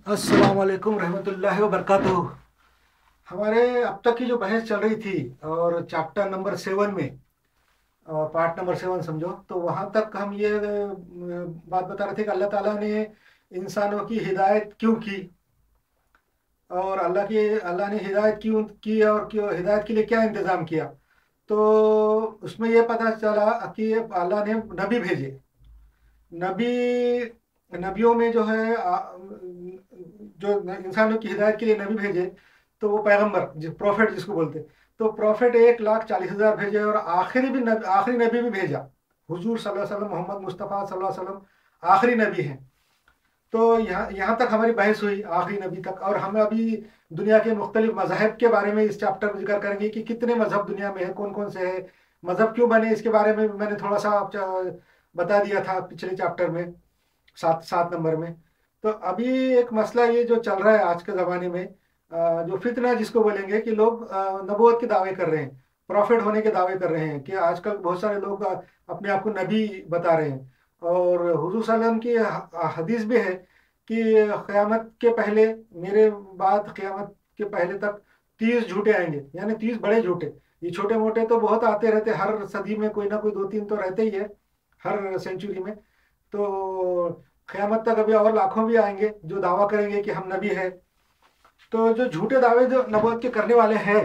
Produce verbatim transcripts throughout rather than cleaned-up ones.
अस्सलाम वालेकुम रहमतुल्लाहि व बरकातुहू। हमारे अब तक की जो बहस चल रही थी और चैप्टर नंबर सेवन में और पार्ट नंबर सेवन समझो, तो वहाँ तक हम ये अ, बात बता रहे थे कि अल्लाह ताला ने इंसानों की हिदायत क्यों की, और अल्लाह की अल्लाह ने हिदायत क्यों की और क्यों हिदायत के लिए क्या इंतज़ाम किया। तो उसमें ये पता चला कि अल्लाह ने नबी भेजे। नबी नबियों में जो है आ, जो इंसानों की हिदायत के लिए नबी भेजे, तो वो पैगंबर जिस प्रॉफिट जिसको बोलते, तो प्रॉफिट एक लाख चालीस हजार भेजे, और आखिरी भी नबी, आखिरी नबी भी भेजा। हुजूर सल्लल्लाहु अलैहि वसल्लम, मोहम्मद मुस्तफ़ा सल्लल्लाहु अलैहि वसल्लम आखिरी नबी हैं। तो यहाँ यहाँ तक हमारी बहस हुई आखिरी नबी तक, और हम अभी दुनिया के मुख्तलिफ मज़ाहब के बारे में इस चैप्टर में जिक्र करेंगे कि कितने मज़हब दुनिया में है, कौन कौन से है, मज़हब क्यों बने, इसके बारे में मैंने थोड़ा सा आप- बता दिया था पिछले चैप्टर में, सात सात नंबर में। तो अभी एक मसला ये जो चल रहा है आज के ज़माने में, अ, जो फितना जिसको बोलेंगे, कि लोग अ, नबूवत के दावे कर रहे हैं, प्रॉफिट होने के दावे कर रहे हैं, कि आजकल बहुत सारे लोग अ, अपने आप को नबी बता रहे हैं। और हुजूर सल्लल्लाहु अलैहि वसल्लम की ह- हदीस भी है कि क़यामत के पहले, मेरे बाद क़यामत के पहले तक तीस झूठे आएंगे, यानी तीस बड़े झूठे। ये छोटे मोटे तो बहुत आते रहते, हर सदी में कोई ना कोई दो तीन तो रहते ही है, हर सेंचुरी में। तो क़यामत तक अभी और लाखों भी आएंगे जो दावा करेंगे कि हम नबी है। तो जो झूठे दावे जो नबूवत के करने वाले हैं,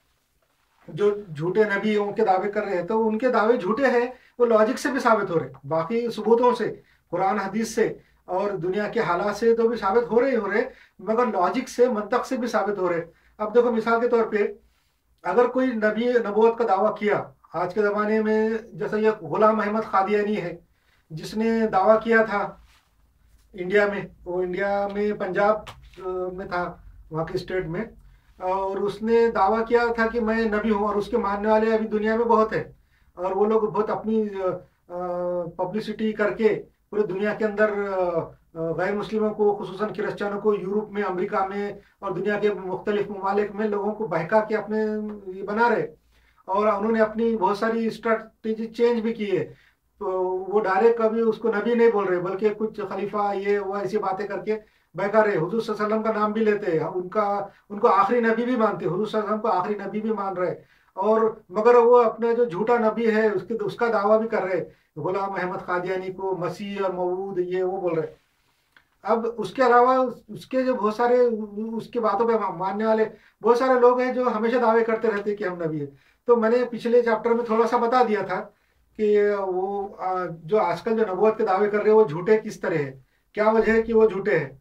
जो झूठे नबियों के दावे कर रहे हैं, तो उनके दावे झूठे हैं, वो लॉजिक से भी साबित हो रहे, बाकी सबूतों से, कुरान हदीस से और दुनिया के हालात से तो भी साबित हो रहे ही हो रहे, मगर लॉजिक से, मंतक से भी साबित हो रहे। अब देखो, मिसाल के तौर पे, अगर कोई नबी नबूवत का दावा किया आज के ज़माने में, जैसे ये गुलाम अहमद कादियानी है, जिसने दावा किया था इंडिया में, वो इंडिया में पंजाब अ, में था, वहाँ के स्टेट में, और उसने दावा किया था कि मैं नबी हूँ, और उसके मानने वाले अभी दुनिया में बहुत है, और वो लोग बहुत अपनी पब्लिसिटी करके पूरे दुनिया के अंदर अ, अ, गैर मुस्लिमों को, खुसूसन क्रिश्चियनों को, यूरोप में, अमेरिका में और दुनिया के मुख्तलिफ ममालिक में लोगों को बहका के अपने ये बना रहे। और उन्होंने अपनी बहुत सारी स्ट्रैटेजी चेंज भी की है। तो वो डायरेक्ट कभी उसको नबी नहीं बोल रहे, बल्कि कुछ खलीफा ये वो ऐसी बातें करके बहका रहे। हुजूर सल्लल्लाहु अलैहि वसल्लम का नाम भी लेते हैं, उनका उनको आखिरी नबी भी मानते हैं, हुजूर सल्लल्लाहु अलैहि वसल्लम को आखिरी नबी भी मान रहे। और मगर वो अपने जो झूठा नबी है उसके उसका दावा भी कर रहे, गुलाम अहमद कादियानी को मसीह और मऊद ये वो बोल रहे। अब उसके अलावा उस- उसके जो बहुत सारे उ- उसके बातों पे मानने वाले बहुत सारे लोग हैं जो हमेशा दावे करते रहते हैं कि हम नबी है। तो मैंने पिछले चैप्टर में थोड़ा सा बता दिया था कि वो आ, जो आजकल जो नबूवत के दावे कर रहे हैं वो झूठे किस तरह है, क्या वजह है कि वो झूठे हैं।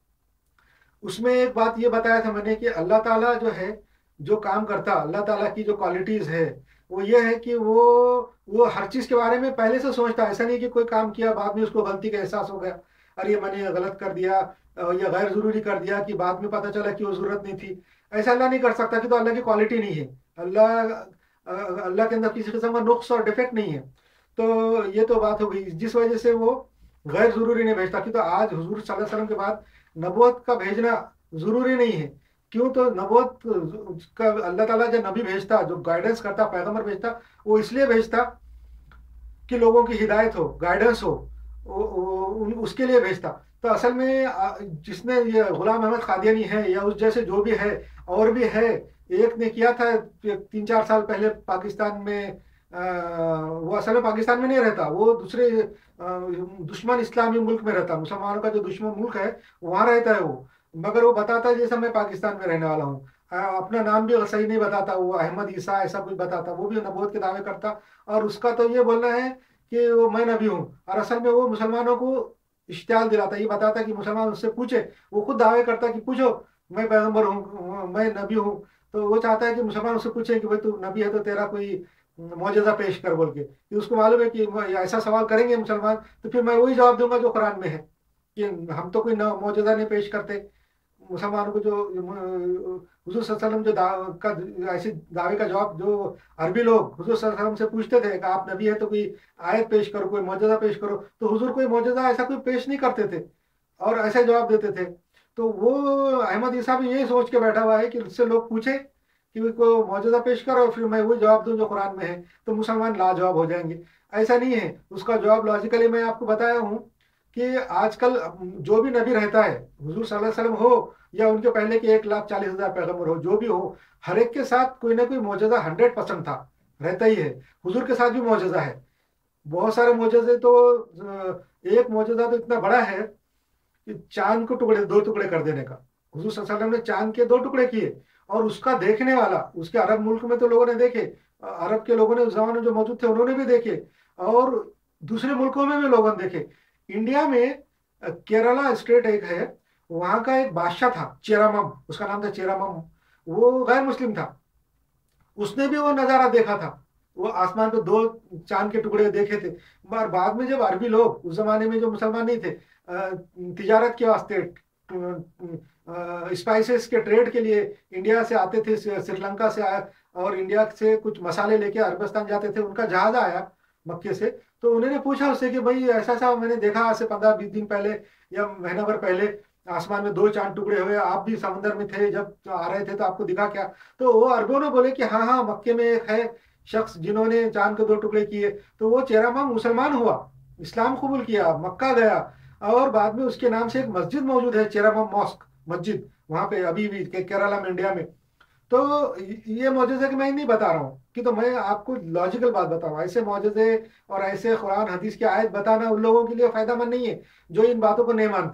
उसमें एक बात ये बताया था मैंने कि अल्लाह ताला जो है, जो काम करता, अल्लाह ताला की जो क्वालिटीज है, वो ये है कि वो वो हर चीज के बारे में पहले से सोचता है। ऐसा नहीं कि कोई काम किया बाद में उसको गलती का एहसास हो गया, अरे ये मैंने गलत कर दिया, अ, या गैर जरूरी कर दिया, कि बाद में पता चला कि वो जरूरत नहीं थी। ऐसा अल्लाह नहीं कर सकता, कि तो अल्लाह की क्वालिटी नहीं है। अल्लाह अ, अल्लाह के अंदर किसी किस्म का नुक्स और डिफेक्ट नहीं है। तो ये तो बात हो गई जिस वजह से वो गैर जरूरी नहीं भेजता। कि तो आज हुजूर सल्लल्लाहु अलैहि वसल्लम के बाद नबूवत का भेजना जरूरी नहीं है। क्यों? तो नबूवत का अल्लाह ताला जो नबी भेजता, जो गाइडेंस करता, पैगंबर भेजता, वो इसलिए भेजता कि लोगों की हिदायत हो, गाइडेंस हो, वो, वो, उन- उसके लिए भेजता। तो असल में आ, जिसने ये गुलाम अहमद कादियानी है या उस जैसे जो भी है, और भी है, एक ने किया था तीन चार साल पहले पाकिस्तान में। आ, वो असल में पाकिस्तान में नहीं रहता, वो दूसरे आ, दुश्मन इस्लामी मुल्क में रहता, मुसलमानों का जो दुश्मन मुल्क है वहाँ रहता है वो। मगर वो बताता है जैसे मैं पाकिस्तान में रहने वाला हूँ। आ, अपना नाम भी सही नहीं बताता, वो अहमद ईसा ऐसा कुछ बताता, वो भी नबूवत के दावे करता। और उसका तो ये बोलना है कि वो मैं नबी हूँ, और असल में वो मुसलमानों को इश्तियाल दिलाता, ये बताता कि मुसलमान उससे पूछे। वो खुद दावे करता कि पूछो, मैं पैगंबर हूँ, मैं नबी हूँ। तो वो चाहता है कि मुसलमान उससे पूछे कि भाई तू नबी है तो तेरा कोई मौजज़ा पेश कर बोल के, कि उसको मालूम है कि ऐसा सवाल करेंगे मुसलमान, तो फिर मैं वही जवाब दूंगा जो कुरान में है, कि हम तो कोई मौजज़ा नहीं पेश करते। मुसलमानों को जो हुजूर सल्लल्लाहु अलैहि वसल्लम जो दा, का ऐसे दावे का जवाब जो अरबी लोग हुजूर सल्लल्लाहु अलैहि वसल्लम से पूछते थे कि आप नबी है तो कोई आयत पेश करो, कोई मौजज़ा पेश करो, तो हुजूर कोई मौजज़ा ऐसा कोई पेश नहीं करते थे, और ऐसे जवाब देते थे। तो वो अहमद ईसा भी यही सोच के बैठा हुआ है कि उससे लोग पूछे कि को मौजज़ा पेश करो, फिर मैं वही जवाब दूं जो कुरान में है, तो मुसलमान लाजवाब हो जाएंगे। ऐसा नहीं है, उसका जवाब लॉजिकली मैं आपको बताया हूँ। کہ آج کل جو بھی نبی رہتا ہے، حضور صلی اللہ علیہ وسلم ہو یا ان کے پہلے کے ایک لاکھ چالیس ہزار پیغمبر ہو، جو بھی ہو، ہر ایک کے ساتھ کوئی نہ کوئی معجزہ ہنڈریڈ پرسینٹ تھا، رہتا ہی ہے۔ حضور کے ساتھ بھی معجزہ ہے، بہت سارے معجزے تو ایک معجزہ تو اتنا بڑا ہے کہ چاند کو ٹکڑے دو ٹکڑے کر دینے کا، حضور صلی اللہ علیہ وسلم نے چاند کے دو ٹکڑے کیے، اور اس کا دیکھنے والا، اس کے عرب ملک میں تو لوگوں نے دیکھے، عرب کے لوگوں نے اس زمانے میں جو موجود تھے انہوں نے بھی دیکھے، اور دوسرے ملکوں میں بھی لوگوں نے دیکھے۔ انڈیا میں کیرلا اسٹیٹ ایک ہے، وہاں کا ایک بادشاہ تھا چیرامم، اس کا نام تھا چیرامم، وہ غیر مسلم تھا، اس نے بھی وہ نظارہ دیکھا تھا، وہ آسمان پہ دو چاند کے ٹکڑے دیکھے تھے۔ اور بعد میں جب عربی لوگ اس زمانے میں جو مسلمان نہیں تھے، تجارت کے واسطے، اسپائسز کے ٹریڈ کے لیے انڈیا سے آتے تھے، سری لنکا سے آیا، اور انڈیا سے کچھ مسالے لے کے عربستان جاتے تھے، ان کا جہاز آیا مکے سے، تو انہوں نے پوچھا اس سے کہ بھائی ایسا ایسا میں نے دیکھا آج سے پندرہ بیس دن پہلے یا مہینہ بھر پہلے آسمان میں دو چاند ٹکڑے ہوئے، آپ بھی سمندر میں تھے جب آ رہے تھے تو آپ کو دکھا کیا؟ تو وہ عربوں نے بولے کہ ہاں ہاں مکے میں ایک ہے شخص جنہوں نے چاند کے دو ٹکڑے کیے، تو وہ چیرامم مسلمان ہوا، اسلام قبول کیا، مکہ گیا، اور بعد میں اس کے نام سے ایک مسجد موجود ہے، چیرامم ماسک مسجد، وہاں پہ ابھی بھی کیرلا میں، انڈیا میں۔ تو یہ معجزے کہ میں نہیں بتا رہا ہوں کہ، تو میں آپ کو لاجیکل بات بتاؤں، ایسے معجزے اور ایسے قرآن حدیث کی آیت بتانا ان لوگوں کے لیے فائدہ مند نہیں ہے جو ان باتوں کو نہیں مانتے۔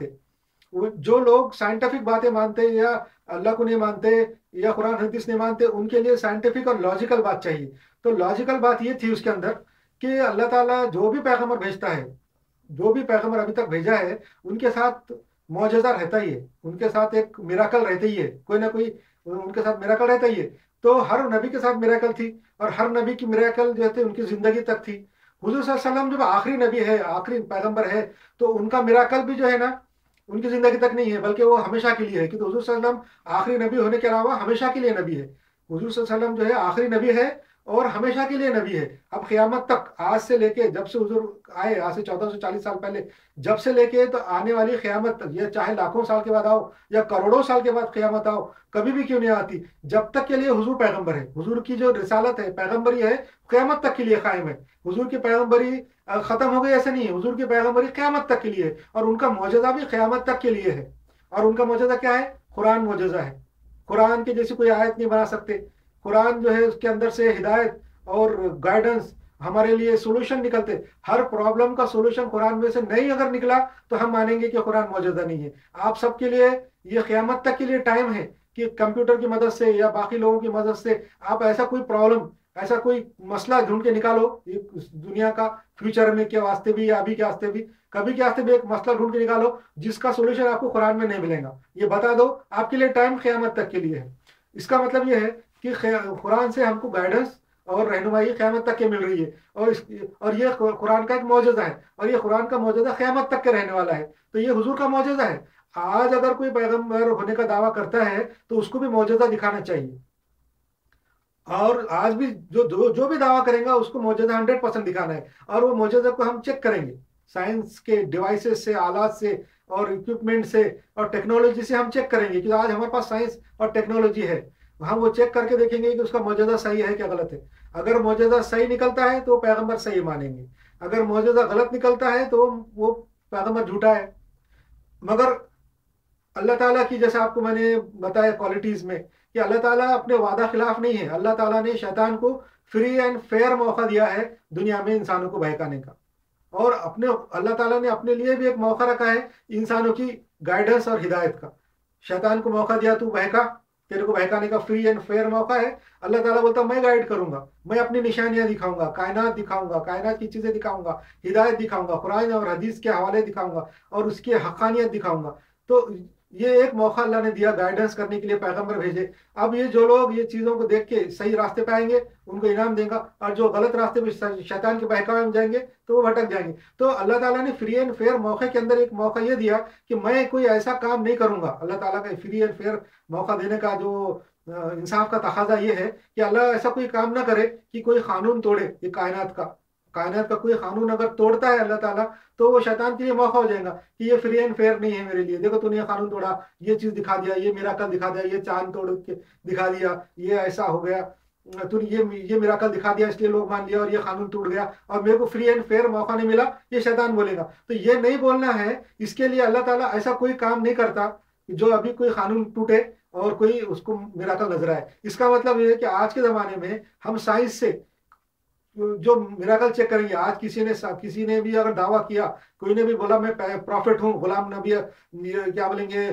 جو لوگ سائنٹیفک باتیں مانتے یا اللہ کو نہیں مانتے یا قرآن حدیث نہیں مانتے، ان کے لیے سائنٹیفک اور لاجیکل بات چاہیے۔ تو لاجیکل بات یہ تھی اس کے اندر کہ اللہ تعالیٰ جو بھی پیغمبر بھیجتا ہے، جو بھی پیغمبر ابھی تک بھیجا ہے، ان کے ساتھ معجزہ رہتا ہی ہے، ان کے ساتھ ایک میراکل رہتا ہی ہے، کوئی نہ کوئی ان کے ساتھ میراکل رہتا ہی ہے۔ تو ہر نبی کے ساتھ میراکل تھی، اور ہر نبی کی میراکل جو تھے ان کی زندگی تک تھی۔ حضور صلی اللہ علیہ وسلم جب آخری نبی ہے، آخری پیغمبر ہے، تو ان کا میراکل بھی جو ہے نا ان کی زندگی تک نہیں ہے، بلکہ وہ ہمیشہ کے لیے ہے، کہ حضور صلی اللہ علیہ وسلم آخری نبی ہونے کے علاوہ ہمیشہ کے لیے نبی ہے۔ حضور صلی اللہ علیہ وسلم جو ہے آخری نبی ہے اور ہمیشہ کے لیے نبی ہے۔ اب قیامت تک، آج سے لے کے جب سے حضور آئے، آج سے چودہ سو چالیس سال پہلے، جب سے لے کے تو آنے والی قیامت تک، یہ چاہے لاکھوں سال کے بعد آؤ یا کروڑوں سال کے بعد قیامت آؤ، کبھی بھی کیوں نہیں آتی، جب تک کے لیے حضور پیغمبر ہے، حضور کی جو رسالت ہے، پیغمبری ہے، قیامت تک کے لیے قائم ہے۔ حضور کی پیغمبری ختم ہو گئی ایسا نہیں ہے، حضور کی پیغمبری قیامت تک کے لیے ہے، اور ان کا معجزہ بھی قیامت تک کے لیے ہے۔ اور ان کا معجزہ کیا ہے؟ قرآن معجزہ ہے۔ قرآن کے جیسی کوئی آیت نہیں بنا سکتے۔ قرآن جو ہے اس کے اندر سے ہدایت اور گائیڈنس، ہمارے لیے سولوشن نکلتے، ہر پرابلم کا سولوشن قرآن میں سے نہیں اگر نکلا تو ہم مانیں گے کہ قرآن معجزہ نہیں ہے۔ آپ سب کے لیے یہ قیامت تک کے لیے ٹائم ہے کہ کمپیوٹر کی مدد سے یا باقی لوگوں کی مدد سے آپ ایسا کوئی پرابلم، ایسا کوئی مسئلہ ڈھونڈ کے نکالو، دنیا کا فیوچر میں کے واسطے بھی یا ابھی کے واسطے بھی، کبھی کے واسطے بھی ایک مسئلہ ڈھونڈ کے نکالو جس کا سولوشن آپ کو قرآن میں نہیں ملے گا، یہ بتا دو، آپ کے لیے ٹائم قیامت تک کے لیے ہے۔ اس کا مطلب یہ ہے کہ قرآن سے ہم کو گائیڈنس اور رہنمائی قیامت تک کے مل رہی ہے، اور اس اور یہ قرآن کا ایک معجزہ ہے، اور یہ قرآن کا معجزہ قیامت تک کے رہنے والا ہے۔ تو یہ حضور کا معجزہ ہے۔ آج اگر کوئی پیغمبر ہونے کا دعویٰ کرتا ہے تو اس کو بھی معجزہ دکھانا چاہیے، اور آج بھی جو جو, جو بھی دعویٰ کریں گا اس کو معجزہ ہنڈریڈ پرسینٹ دکھانا ہے، اور وہ معجزہ کو ہم چیک کریں گے سائنس کے ڈیوائسز سے، آلات سے اور اکوپمنٹ سے اور ٹیکنالوجی سے ہم چیک کریں گے کہ آج ہمارے پاس سائنس اور ٹیکنالوجی ہے، ہم وہ چیک کر کے دیکھیں گے کہ اس کا معجزہ صحیح ہے کیا غلط ہے۔ اگر معجزہ صحیح نکلتا ہے تو وہ پیغمبر صحیح مانیں گے، اگر معجزہ غلط نکلتا ہے تو وہ پیغمبر جھوٹا ہے۔ مگر اللہ تعالیٰ کی، جیسے آپ کو میں نے بتایا کوالٹیز میں، کہ اللہ تعالیٰ اپنے وعدہ خلاف نہیں ہے۔ اللہ تعالیٰ نے شیطان کو فری اینڈ فیئر موقع دیا ہے دنیا میں انسانوں کو بہکانے کا، اور اپنے اللہ تعالیٰ نے اپنے لیے بھی ایک موقع رکھا ہے انسانوں کی گائیڈنس اور ہدایت کا۔ شیطان کو موقع دیا، تو بہکا، تیرے کو بہکانے کا فری اینڈ فیئر موقع ہے۔ اللہ تعالیٰ بولتا میں گائیڈ کروں گا، میں اپنی نشانیاں دکھاؤں گا، کائنات دکھاؤں گا، کائنات کی چیزیں دکھاؤں گا، ہدایت دکھاؤں گا، قرآن اور حدیث کے حوالے دکھاؤں گا، اور اس کی حقانیت دکھاؤں گا۔ تو یہ ایک موقع اللہ نے دیا گائیڈنس کرنے کے لیے، پیغمبر بھیجے۔ اب یہ جو لوگ یہ چیزوں کو دیکھ کے صحیح راستے پہ آئیں گے ان کو انعام دیں گا، اور جو غلط راستے پہ شیطان کے بہکاوے میں جائیں گے تو وہ بھٹک جائیں گے۔ تو اللہ تعالیٰ نے فری اینڈ فیئر موقع کے اندر ایک موقع یہ دیا کہ میں کوئی ایسا کام نہیں کروں گا۔ اللہ تعالیٰ کا فری اینڈ فیئر موقع دینے کا جو انصاف کا تقاضا یہ ہے کہ اللہ ایسا کوئی کام نہ کرے کہ کوئی قانون توڑے، یہ کائنات کا کائنات کا کوئی قانون اگر توڑتا ہے اللہ تعالیٰ تو وہ شیطان کے لیے موقع ہو جائے گا کہ یہ فری اینڈ فیئر نہیں ہے میرے لیے، دیکھو تو نے یہ قانون توڑا، یہ چیز دکھا دیا، یہ میرا کل دکھا دیا، یہ چاند توڑ کے دکھا دیا، یہ ایسا ہو گیا، تو یہ یہ میراکل دکھا دیا اس لیے لوگ مان لیا اور یہ قانون ٹوٹ گیا اور میرے کو فری اینڈ فیئر موقع نہیں ملا، یہ شیطان بولے گا۔ تو یہ نہیں بولنا ہے، اس کے لیے اللہ تعالیٰ ایسا کوئی کام نہیں کرتا جو ابھی کوئی قانون ٹوٹے اور کوئی اس کو میراکل نظر آئے۔ اس کا مطلب یہ ہے کہ آج کے زمانے میں ہم سائنس سے جو میراکل چیک کریں گے، آج کسی نے کسی نے بھی اگر دعویٰ کیا، کوئی نے بھی بولا میں پروفٹ ہوں، غلام نبی کیا بولیں گے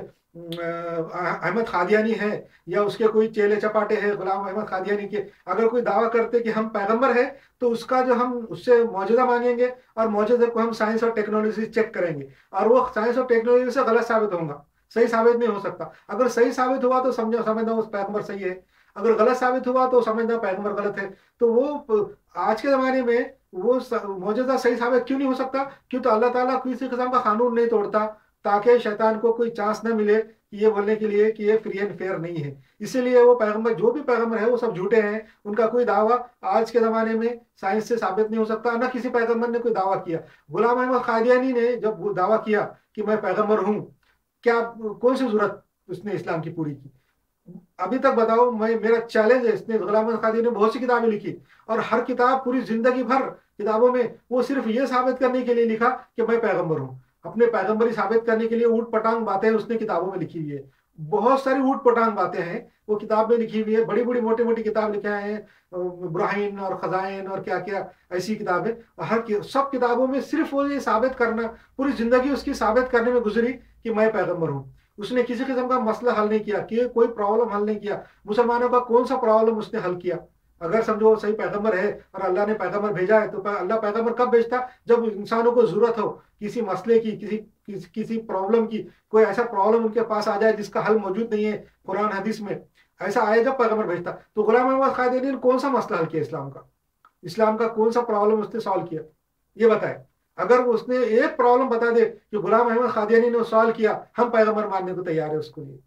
احمد قادیانی ہے، یا اس کے کوئی چیلے چپاٹے ہیں غلام احمد قادیانی کے، اگر کوئی دعویٰ کرتے کہ ہم پیغمبر ہیں تو اس کا جو ہم اس سے معجزہ مانگیں گے اور معجزے کو ہم سائنس اور ٹیکنالوجی چیک کریں گے، اور وہ سائنس اور ٹیکنالوجی سے غلط ثابت ہوں گا، صحیح ثابت نہیں ہو سکتا۔ اگر صحیح ثابت ہوا تو سمجھو سمجھنا اس پیغمبر صحیح ہے، اگر غلط ثابت ہوا تو سمجھنا پیغمبر غلط ہے۔ تو وہ آج کے زمانے میں وہ معجزہ صحیح ثابت کیوں نہیں ہو سکتا؟ کیوں تو اللہ تعالیٰ کسی قسم کا قانون نہیں توڑتا تاکہ شیطان کو کوئی چانس نہ ملے کہ یہ بولنے کے لیے کہ یہ فری اینڈ فیئر نہیں ہے۔ اسی لیے وہ پیغمبر جو بھی پیغمبر ہے وہ سب جھوٹے ہیں، ان کا کوئی دعویٰ آج کے زمانے میں سائنس سے ثابت نہیں ہو سکتا، نہ کسی پیغمبر نے کوئی دعویٰ کیا۔ غلام احمد قادیانی نے جب دعویٰ کیا کہ میں پیغمبر ہوں، کیا کون سی ضرورت اس نے اسلام کی پوری کی؟ ابھی تک بتاؤ، میں میرا چیلنج ہے، اس نے غلام احمد قادیانی نے بہت سی کتابیں لکھی اور ہر کتاب پوری زندگی بھر کتابوں میں وہ صرف یہ ثابت کرنے کے لیے لکھا کہ میں پیغمبر ہوں، اپنے پیغمبری ثابت کرنے کے لیے اوٹ پٹانگ باتیں اس نے کتابوں میں لکھی ہوئی ہے، بہت ساری اوٹ پٹانگ باتیں ہیں وہ کتاب میں لکھی ہوئی ہے، بڑی بڑی موٹی موٹی کتاب لکھے ہیں، براہین اور خزائن اور کیا کیا ایسی کتابیں، ہر سب کتابوں میں صرف وہ یہ ثابت کرنا، پوری زندگی اس کی ثابت کرنے میں گزری کہ میں پیغمبر ہوں۔ اس نے کسی قسم کا مسئلہ حل نہیں کیا، کہ کوئی پرابلم حل نہیں کیا، مسلمانوں کا کون سا پرابلم اس نے حل کیا؟ اگر سمجھو صحیح پیغمبر ہے اور اللہ نے پیغمبر بھیجا ہے تو اللہ پیغمبر کب بھیجتا؟ جب انسانوں کو ضرورت ہو کسی مسئلے کی، کسی کسی, کسی پرابلم کی، کوئی ایسا پرابلم ان کے پاس آ جائے جس کا حل موجود نہیں ہے قرآن حدیث میں، ایسا آئے جب پیغمبر بھیجتا۔ تو غلام احمد قادیانی نے کون سا مسئلہ حل کیا اسلام کا؟ اسلام کا کون سا پرابلم اس نے سالو کیا؟ یہ بتائے۔ اگر اس نے ایک پرابلم بتا دے کہ غلام احمد قادیانی نے سوال کیا، ہم پیغمبر ماننے کو تیار ہے اس کو لیے۔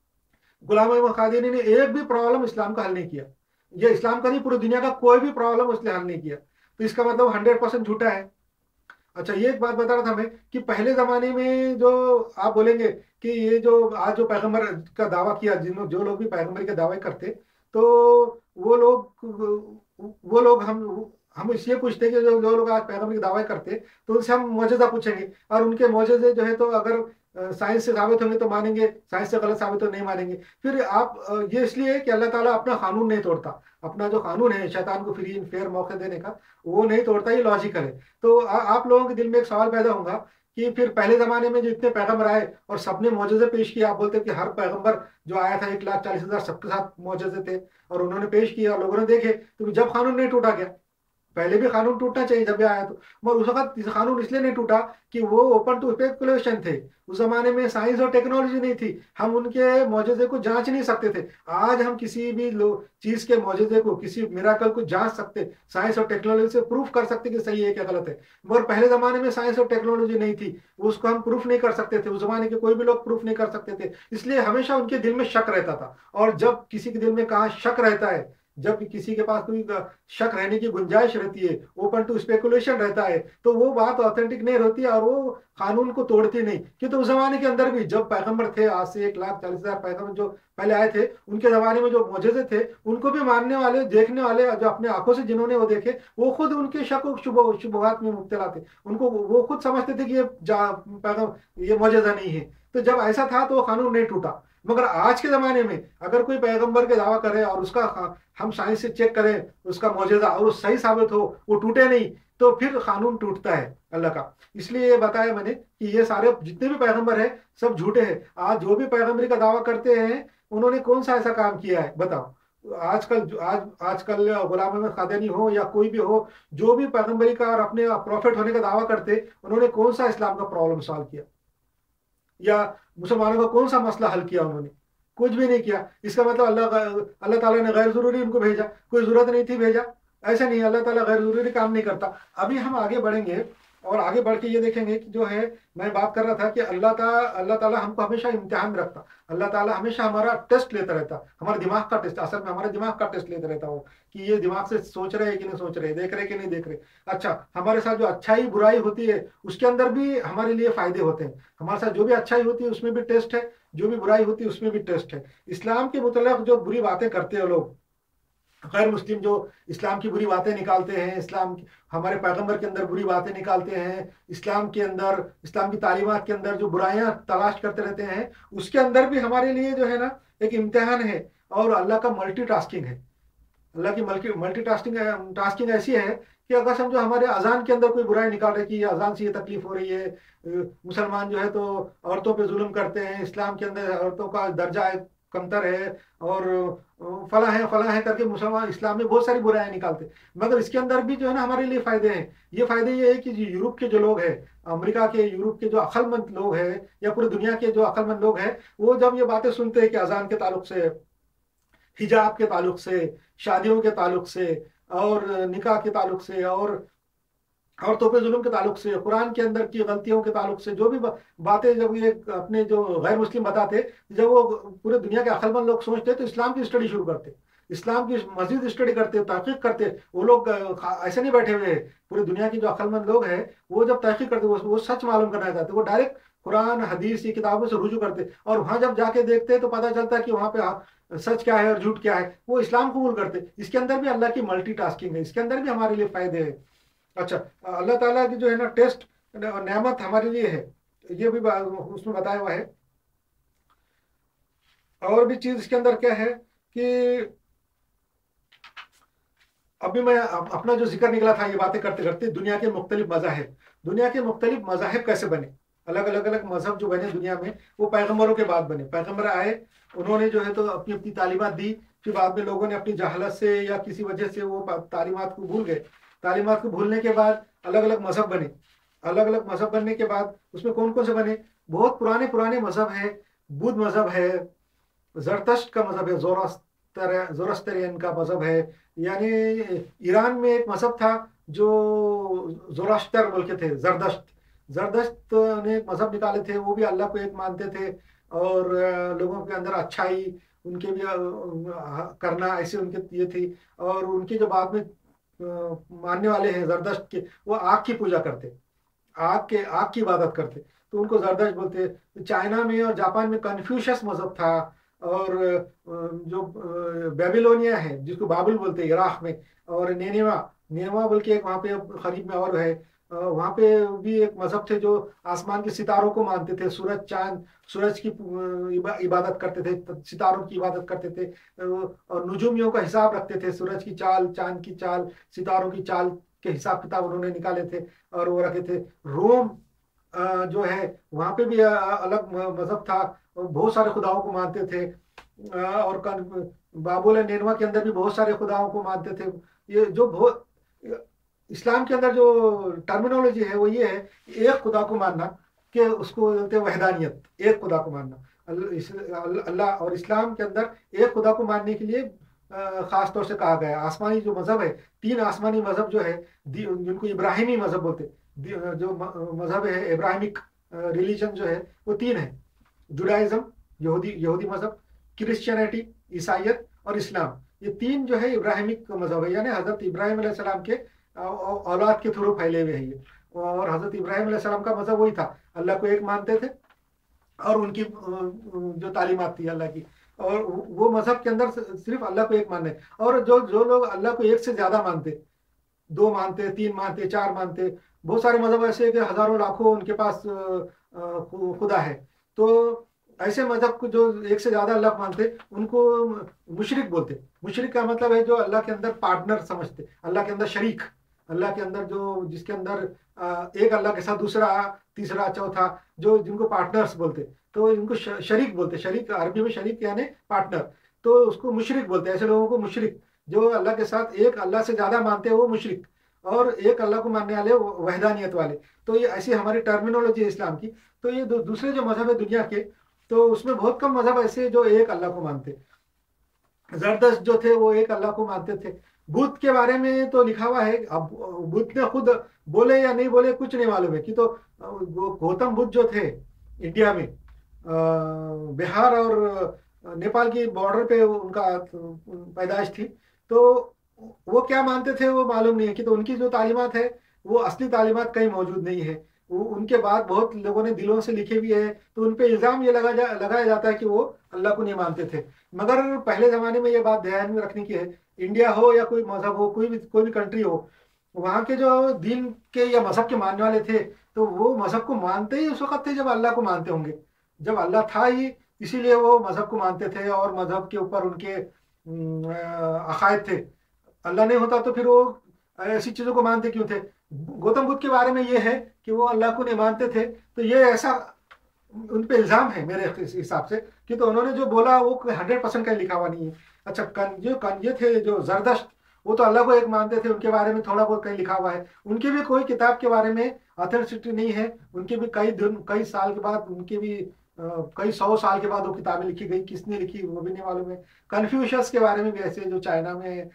غلام احمد قادیانی نے ایک بھی پرابلم اسلام کا حل نہیں کیا، یہ اسلام کا نہیں، پوری دنیا کا کوئی بھی پرابلم اس نے حل نہیں کیا، تو اس کا مطلب ہنڈریڈ پرسینٹ جھوٹا ہے۔ اچھا، یہ ایک بات بتا رہا تھا میں کہ پہلے زمانے میں جو آپ بولیں گے کہ یہ جو آج جو پیغمبر کا دعویٰ کیا، جن جو لوگ بھی پیغمبر کے دعوے کرتے، تو وہ لوگ وہ لوگ ہم ہم اس لیے پوچھتے کہ جو لوگ آج پیغمبر کے دعوے کرتے تو ان سے ہم معجزہ پوچھیں گے، اور ان کے معجزے جو ہے تو اگر سائنس سے ثابت ہوں گے تو مانیں گے، سائنس سے غلط ثابت ہو نہیں مانیں گے۔ پھر آپ یہ اس لیے کہ اللہ تعالیٰ اپنا قانون نہیں توڑتا، اپنا جو قانون ہے شیطان کو فری اینڈ فیئر موقع دینے کا وہ نہیں توڑتا، یہ لاجیکل ہے۔ تو آپ لوگوں کے دل میں ایک سوال پیدا ہوگا کہ پھر پہلے زمانے میں جو اتنے پیغمبر آئے اور سب نے معجزے پیش کیے، آپ بولتے کہ ہر پیغمبر جو آیا تھا ایک لاکھ چالیس ہزار سب کے ساتھ معجزے تھے اور انہوں نے پیش کیا اور لوگوں نے دیکھے، تو جب قانون نہیں ٹوٹا گیا، پہلے بھی قانون ٹوٹنا چاہیے جب بھی آیا تو، مگر اس وقت قانون اس لیے نہیں ٹوٹا کہ وہ اوپن ٹو اسپیکولیشن تھے، اس زمانے میں سائنس اور ٹیکنالوجی نہیں تھی، ہم ان کے معجزے کو جانچ نہیں سکتے تھے۔ آج ہم کسی بھی چیز کے معجزے کو، کسی میراکل کو جانچ سکتے، سائنس اور ٹیکنالوجی سے پروف کر سکتے کہ صحیح ہے کیا غلط ہے، مگر پہلے زمانے میں سائنس اور ٹیکنالوجی نہیں تھی، اس کو ہم پروف نہیں کر سکتے تھے، اس زمانے کے کوئی بھی لوگ پروف نہیں کر سکتے تھے، اس لیے ہمیشہ ان کے دل میں شک رہتا تھا۔ اور جب کسی کے دل میں کہاں شک رہتا ہے، جب کسی کے پاس کوئی شک رہنے کی گنجائش رہتی ہے، اوپن ٹو اسپیکولیشن رہتا ہے، تو وہ بات آتھینٹک نہیں ہوتی اور وہ قانون کو توڑتی نہیں۔ کیونکہ اس زمانے کے اندر بھی جب پیغمبر تھے، آج سے ایک لاکھ چالیس ہزار پیغمبر جو پہلے آئے تھے، ان کے زمانے میں جو معجزے تھے ان کو بھی ماننے والے، دیکھنے والے، جو اپنے آنکھوں سے جنہوں نے وہ دیکھے، وہ خود ان کے شک و شبہات میں مبتلا تھے، ان کو وہ خود سمجھتے تھے کہ یہ یہ معجزہ نہیں ہے۔ تو جب ایسا تھا تو وہ قانون نہیں ٹوٹا۔ مگر آج کے زمانے میں اگر کوئی پیغمبر کے دعویٰ کرے اور اس کا ہم سائنس سے چیک کریں اس کا معجزہ اور وہ صحیح ثابت ہو، وہ ٹوٹے نہیں، تو پھر قانون ٹوٹتا ہے اللہ کا۔ اس لیے یہ بتایا میں نے کہ یہ سارے جتنے بھی پیغمبر ہیں سب جھوٹے ہیں۔ آج جو بھی پیغمبری کا دعویٰ کرتے ہیں انہوں نے کون سا ایسا کام کیا ہے بتاؤ؟ آج کل آج آج کل غلام احمد قادیانی ہو یا کوئی بھی ہو، جو بھی پیغمبری کا اور اپنے پروفٹ ہونے کا دعویٰ کرتے، انہوں نے کون سا اسلام کا پرابلم سالو کیا یا مسلمانوں کا کون سا مسئلہ حل کیا؟ انہوں نے کچھ بھی نہیں کیا۔ اس کا مطلب اللہ اللہ تعالیٰ نے غیر ضروری ان کو بھیجا، کوئی ضرورت نہیں تھی بھیجا؟ ایسا نہیں، اللہ تعالیٰ غیر ضروری کام نہیں کرتا۔ ابھی ہم آگے بڑھیں گے اور آگے بڑھ کے یہ دیکھیں گے کہ جو ہے میں بات کر رہا تھا کہ اللہ تعالیٰ اللہ تعالیٰ ہم کو ہمیشہ امتحان رکھتا، اللہ تعالیٰ ہمیشہ ہمارا ٹیسٹ لیتا رہتا، ہمارے دماغ کا ٹیسٹ، اصل میں ہمارے دماغ کا ٹیسٹ لیتا رہتا ہو کہ یہ دماغ سے سوچ رہے کہ نہیں سوچ رہے، دیکھ رہے کہ نہیں دیکھ رہے۔ اچھا، ہمارے ساتھ جو اچھائی برائی ہوتی ہے اس کے اندر بھی ہمارے لیے فائدے ہوتے ہیں، ہمارے ساتھ جو بھی اچھائی ہوتی ہے اس میں بھی ٹیسٹ ہے، جو بھی برائی ہوتی ہے اس میں بھی ٹیسٹ ہے۔ اسلام کے متعلق جو بری باتیں کرتے ہیں لوگ، غیر مسلم جو اسلام کی بری باتیں نکالتے ہیں، اسلام کی ہمارے پیغمبر کے اندر بری باتیں نکالتے ہیں، اسلام کے اندر اسلام کی تعلیمات کے اندر جو برائیاں تلاش کرتے رہتے ہیں، اس کے اندر بھی ہمارے لیے جو ہے نا ایک امتحان ہے، اور اللہ کا ملٹی ٹاسکنگ ہے۔ اللہ کی ملٹی ملٹی ٹاسکنگ ٹاسکنگ ایسی ہے کہ اگر سمجھو ہمارے اذان کے اندر کوئی برائی نکال رہی ہے کہ یہ اذان سے یہ تکلیف ہو رہی ہے، مسلمان جو ہے تو عورتوں پہ ظلم کرتے ہیں، اسلام کے اندر عورتوں کا درجہ کمتر ہے، اور فلاں ہے فلاں ہے کر کے مسلمان اسلام میں بہت ساری برائیاں نکالتے، مگر اس کے اندر بھی جو ہے نا ہمارے لیے فائدے ہیں۔ یہ فائدے یہ ہے کہ یورپ کے جو لوگ ہیں، امریکہ کے، یورپ کے جو عقل مند لوگ ہیں، یا پوری دنیا کے جو عقل مند لوگ ہیں، وہ جب یہ باتیں سنتے ہیں کہ اذان کے تعلق سے، حجاب کے تعلق سے، شادیوں کے تعلق سے، اور نکاح کے تعلق سے، اور عورتوں پہ ظلم کے تعلق سے، قرآن کے اندر کی غلطیوں کے تعلق سے، جو بھی باتیں جب یہ اپنے جو غیر مسلم بتاتے، جب وہ پورے دنیا کے عقل مند لوگ سوچتے تو اسلام کی اسٹڈی شروع کرتے، اسلام کی مزید اسٹڈی کرتے، تحقیق کرتے۔ وہ لوگ ایسے نہیں بیٹھے ہوئے ہیں، پوری دنیا کے جو عقل مند لوگ ہیں وہ جب تحقیق کرتے، وہ سچ معلوم کرنا چاہتے، وہ ڈائریکٹ قرآن حدیث کی کتابوں سے رجوع کرتے، اور وہاں جب جا کے دیکھتے تو پتہ چلتا ہے کہ وہاں پہ سچ کیا ہے اور جھوٹ کیا ہے، وہ اسلام قبول کرتے۔ اس کے اندر بھی اللہ کی ملٹی ٹاسکنگ ہے، اس کے اندر بھی ہمارے لیے فائدے ہیں۔ اچھا، اللہ تعالیٰ کی جو ہے نا ٹیسٹ نعمت ہمارے لیے ہے، یہ بھی اس میں بتایا ہوا ہے۔ اور بھی چیز اس کے اندر کیا ہے کہ ابھی میں اپنا جو ذکر نکلا تھا یہ باتیں کرتے کرتے، دنیا کے مختلف مذاہب، دنیا کے مختلف مذاہب کیسے بنے، الگ الگ الگ مذہب جو بنے دنیا میں، وہ پیغمبروں کے بعد بنے۔ پیغمبر آئے، انہوں نے جو ہے تو اپنی اپنی تعلیمات دی، پھر بعد میں لوگوں نے اپنی جہالت سے یا کسی وجہ سے وہ تعلیمات کو بھول گئے۔ تعلیمات کو بھولنے کے بعد الگ الگ مذہب بنے، الگ الگ مذہب بننے کے بعد اس میں کون کون سے بنے؟ بہت پرانے پرانے مذہب ہے، بدھ مذہب ہے، زرتشت کا مذہب ہے، زورسترین کا مذہب ہے، یعنی ایران میں ایک مذہب تھا جو زوراشتر بول کے تھے، زردشت زردشت نے ایک مذہب نکالے تھے، وہ بھی اللہ کو ایک مانتے تھے، اور لوگوں کے اندر اچھائی ان کے بھی کرنا، ایسے ان کے یہ تھی۔ اور ان کی جو بعد میں ماننے والے ہیں زردشت کے، وہ آگ کی پوجا کرتے، آگ کے آگ کی عبادت کرتے، تو ان کو زردشت بولتے۔ چائنا میں اور جاپان میں کنفیوشس مذہب تھا، اور جو بیبیلونیا ہے جس کو بابل بولتے ہیں عراق میں، اور نینوا نینوا بول کے ایک وہاں پہ قریب میں اور ہے، وہاں پہ بھی ایک مذہب تھے جو آسمان کے ستاروں کو مانتے تھے، سورج چاند سورج کی عبادت کرتے تھے، ستاروں کی عبادت کرتے تھے، اور نجومیوں کا حساب رکھتے تھے، سورج کی چال، چاند کی چال، ستاروں کی چال کے حساب کتاب انہوں نے نکالے تھے اور وہ رکھے تھے۔ روم جو ہے وہاں پہ بھی الگ مذہب تھا، بہت سارے خداؤں کو مانتے تھے، اور بابل نینوا کے اندر بھی بہت سارے خداؤں کو مانتے تھے۔ یہ جو بہت اسلام کے اندر جو ٹرمینالوجی ہے وہ یہ ہے ایک خدا کو ماننا، کہ اس کو بولتے ہیں وحدانیت، ایک خدا کو ماننا اللہ، اور اسلام کے اندر ایک خدا کو ماننے کے لیے خاص طور سے کہا گیا ہے۔ آسمانی جو مذہب ہے، تین آسمانی مذہب جو ہے جن کو ابراہیمی مذہب بولتے، جو مذہب ہے ابراہیمک ریلیجن جو ہے وہ تین ہے، جوڈائزم یہودی یہودی مذہب، کرسچینٹی عیسائیت، اور اسلام۔ یہ تین جو ہے ابراہیمک مذہب ہے، یعنی حضرت ابراہیم علیہ السلام کے اولاد کے تھرو پھیلے ہوئے ہیں یہ۔ اور حضرت ابراہیم علیہ السلام کا مذہب وہی تھا، اللہ کو ایک مانتے تھے، اور ان کی جو تعلیمات تھی اللہ کی، اور وہ مذہب کے اندر صرف اللہ کو ایک ماننا ہے۔ اور جو جو لوگ اللہ کو ایک سے زیادہ مانتے، دو مانتے، تین مانتے، چار مانتے، بہت سارے مذہب ایسے کہ ہزاروں لاکھوں ان کے پاس خدا ہے، تو ایسے مذہب کو جو ایک سے زیادہ اللہ مانتے ان کو مشرک بولتے۔ مشرک کا مطلب ہے جو اللہ کے اندر پارٹنر سمجھتے، اللہ کے اندر شریک، اللہ کے اندر جو جس کے اندر ایک اللہ کے ساتھ دوسرا تیسرا چوتھا، جو جن کو پارٹنرز بولتے، تو ان کو شریک بولتے۔ شریک عربی میں شریک یعنی پارٹنر، تو اس کو مشرک بولتے۔ ایسے لوگوں کو مشرک، جو اللہ کے ساتھ ایک اللہ سے زیادہ مانتے ہیں وہ مشرک، اور ایک اللہ کو ماننے والے وحدانیت والے۔ تو یہ ایسی ہماری ٹرمینالوجی ہے اسلام کی۔ تو یہ دوسرے جو مذہب ہے دنیا کے، تو اس میں بہت کم مذہب ایسے جو ایک اللہ کو مانتے۔ زردشت جو تھے وہ ایک اللہ کو مانتے تھے۔ بدھ کے بارے میں تو لکھا ہوا ہے، اب بدھ نے خود بولے یا نہیں بولے کچھ نہیں معلوم ہے، کہ تو گوتم بدھ جو تھے انڈیا میں، بہار اور نیپال کی بارڈر پہ ان کا پیدائش تھی، تو وہ کیا مانتے تھے وہ معلوم نہیں ہے، کہ تو ان کی جو تعلیمات ہے وہ اصلی تعلیمات کہیں موجود نہیں ہے۔ ان کے بعد بہت لوگوں نے دلوں سے لکھے بھی ہے، تو ان پہ الزام یہ لگا جا لگایا جاتا ہے کہ وہ اللہ کو نہیں مانتے تھے۔ مگر پہلے زمانے میں یہ بات دھیان میں رکھنے کی ہے، इंडिया हो या कोई मजहब हो, कोई भी कोई भी कंट्री हो, वहाँ के जो दीन के या मजहब के मानने वाले थे, तो वो मजहब को मानते ही उस वक्त थे जब अल्लाह को मानते होंगे। जब अल्लाह था ही, इसीलिए वो मजहब को मानते थे और मजहब के ऊपर उनके अम, अ, अकायद थे। अल्लाह नहीं होता तो फिर वो ऐसी चीजों को मानते क्यों थे? गौतम बुद्ध के बारे में ये है कि वो अल्लाह को नहीं मानते थे, तो ये ऐसा उन पे इल्जाम है मेरे हिसाब से कि तो उन्होंने जो बोला वो हंड्रेड परसेंट कहीं लिखा हुआ नहीं है। अच्छा, कन जो कन ये थे जो जरदश्त, वो तो अल्लाह को एक मानते थे, उनके बारे में थोड़ा बहुत कहीं लिखा हुआ है। उनके भी कोई किताब के बारे में ऑथेंटिसिटी नहीं है। उनके भी कई दिन कई साल के बाद, उनके भी अ, कई सौ साल के बाद वो किताबें लिखी गई, किसने लिखी वो भी नहीं मालूम है। कन्फ्यूशस के बारे में भी ऐसे, जो चाइना में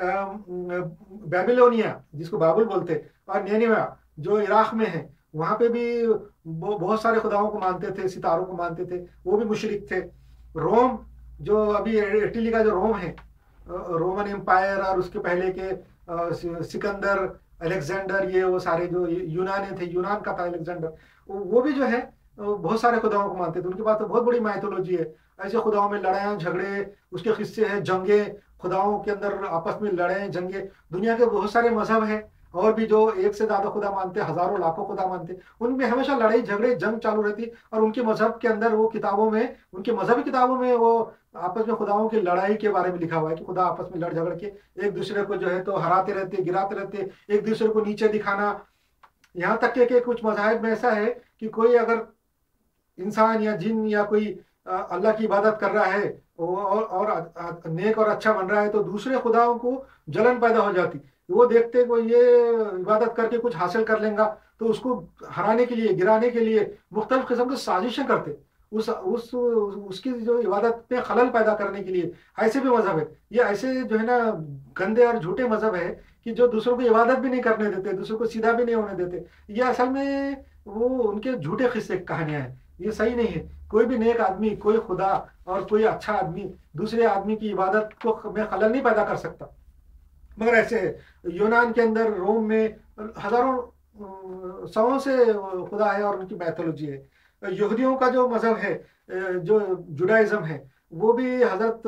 बेबीलोनिया जिसको बाबुल बोलते, और निनिवे जो इराक में है, वहां पे भी वो बहुत सारे खुदाओं को मानते थे, सितारों को मानते थे, वो भी मुशरिक थे। रोम, जो अभी इटली का जो रोम है, रोमन एम्पायर, और उसके पहले के अ, सि- सिकंदर, अलेक्जेंडर, ये वो सारे जो यूनानी थे, यूनान का था अलेक्जेंडर, वो वो भी जो है अ, बहुत सारे खुदाओं को मानते थे। उनके पास तो बहुत बड़ी माइथोलॉजी है। ऐसे खुदाओं में लड़ाई झगड़े, उसके किस्से हैं, जंगे, खुदाओं के अंदर आपस में लड़े जंगे। दुनिया के बहुत सारे मजहब हैं और भी जो एक से ज्यादा खुदा मानते, हजारों लाखों खुदा मानते, उनमें हमेशा लड़ाई झगड़े जंग चालू रहती। और उनके मजहब के अंदर, वो किताबों में, उनके मजहबी किताबों में, वो आपस में खुदाओं की लड़ाई के बारे में लिखा हुआ है कि खुदा आपस में लड़ झगड़ के एक दूसरे को जो है तो हराते रहते, गिराते रहते, एक दूसरे को नीचे दिखाना। यहाँ तक के, कि कुछ मजाहिब में ऐसा है कि कोई अगर इंसान या जिन या कोई अ, अल्लाह की इबादत कर रहा है और, और अ- नेक और अच्छा बन रहा है, तो दूसरे खुदाओं को जलन पैदा हो जाती। वो देखते को ये इबादत करके कुछ हासिल कर लेगा, तो उसको हराने के लिए, गिराने के लिए मुख्तलिफ किस्म की साजिशें करते, उस उस उसकी जो इबादत पे खलल पैदा करने के लिए। ऐसे भी मजहब है, ये ऐसे जो है ना गंदे और झूठे मजहब है कि जो दूसरों को इबादत भी नहीं करने देते, दूसरों को सीधा भी नहीं होने देते। ये असल में वो उनके झूठे किस्से कहानियां हैं, ये सही नहीं है। कोई भी नेक आदमी, कोई खुदा और कोई अच्छा आदमी दूसरे आदमी की इबादत को में खलल नहीं पैदा कर सकता। मगर ऐसे है। यूनान के अंदर, रोम में हजारों अ, सौ से खुदा है और उनकी मैथोलॉजी है। यहूदियों का जो मजहब है, अ, जो जुडाइज्म है, वो भी हजरत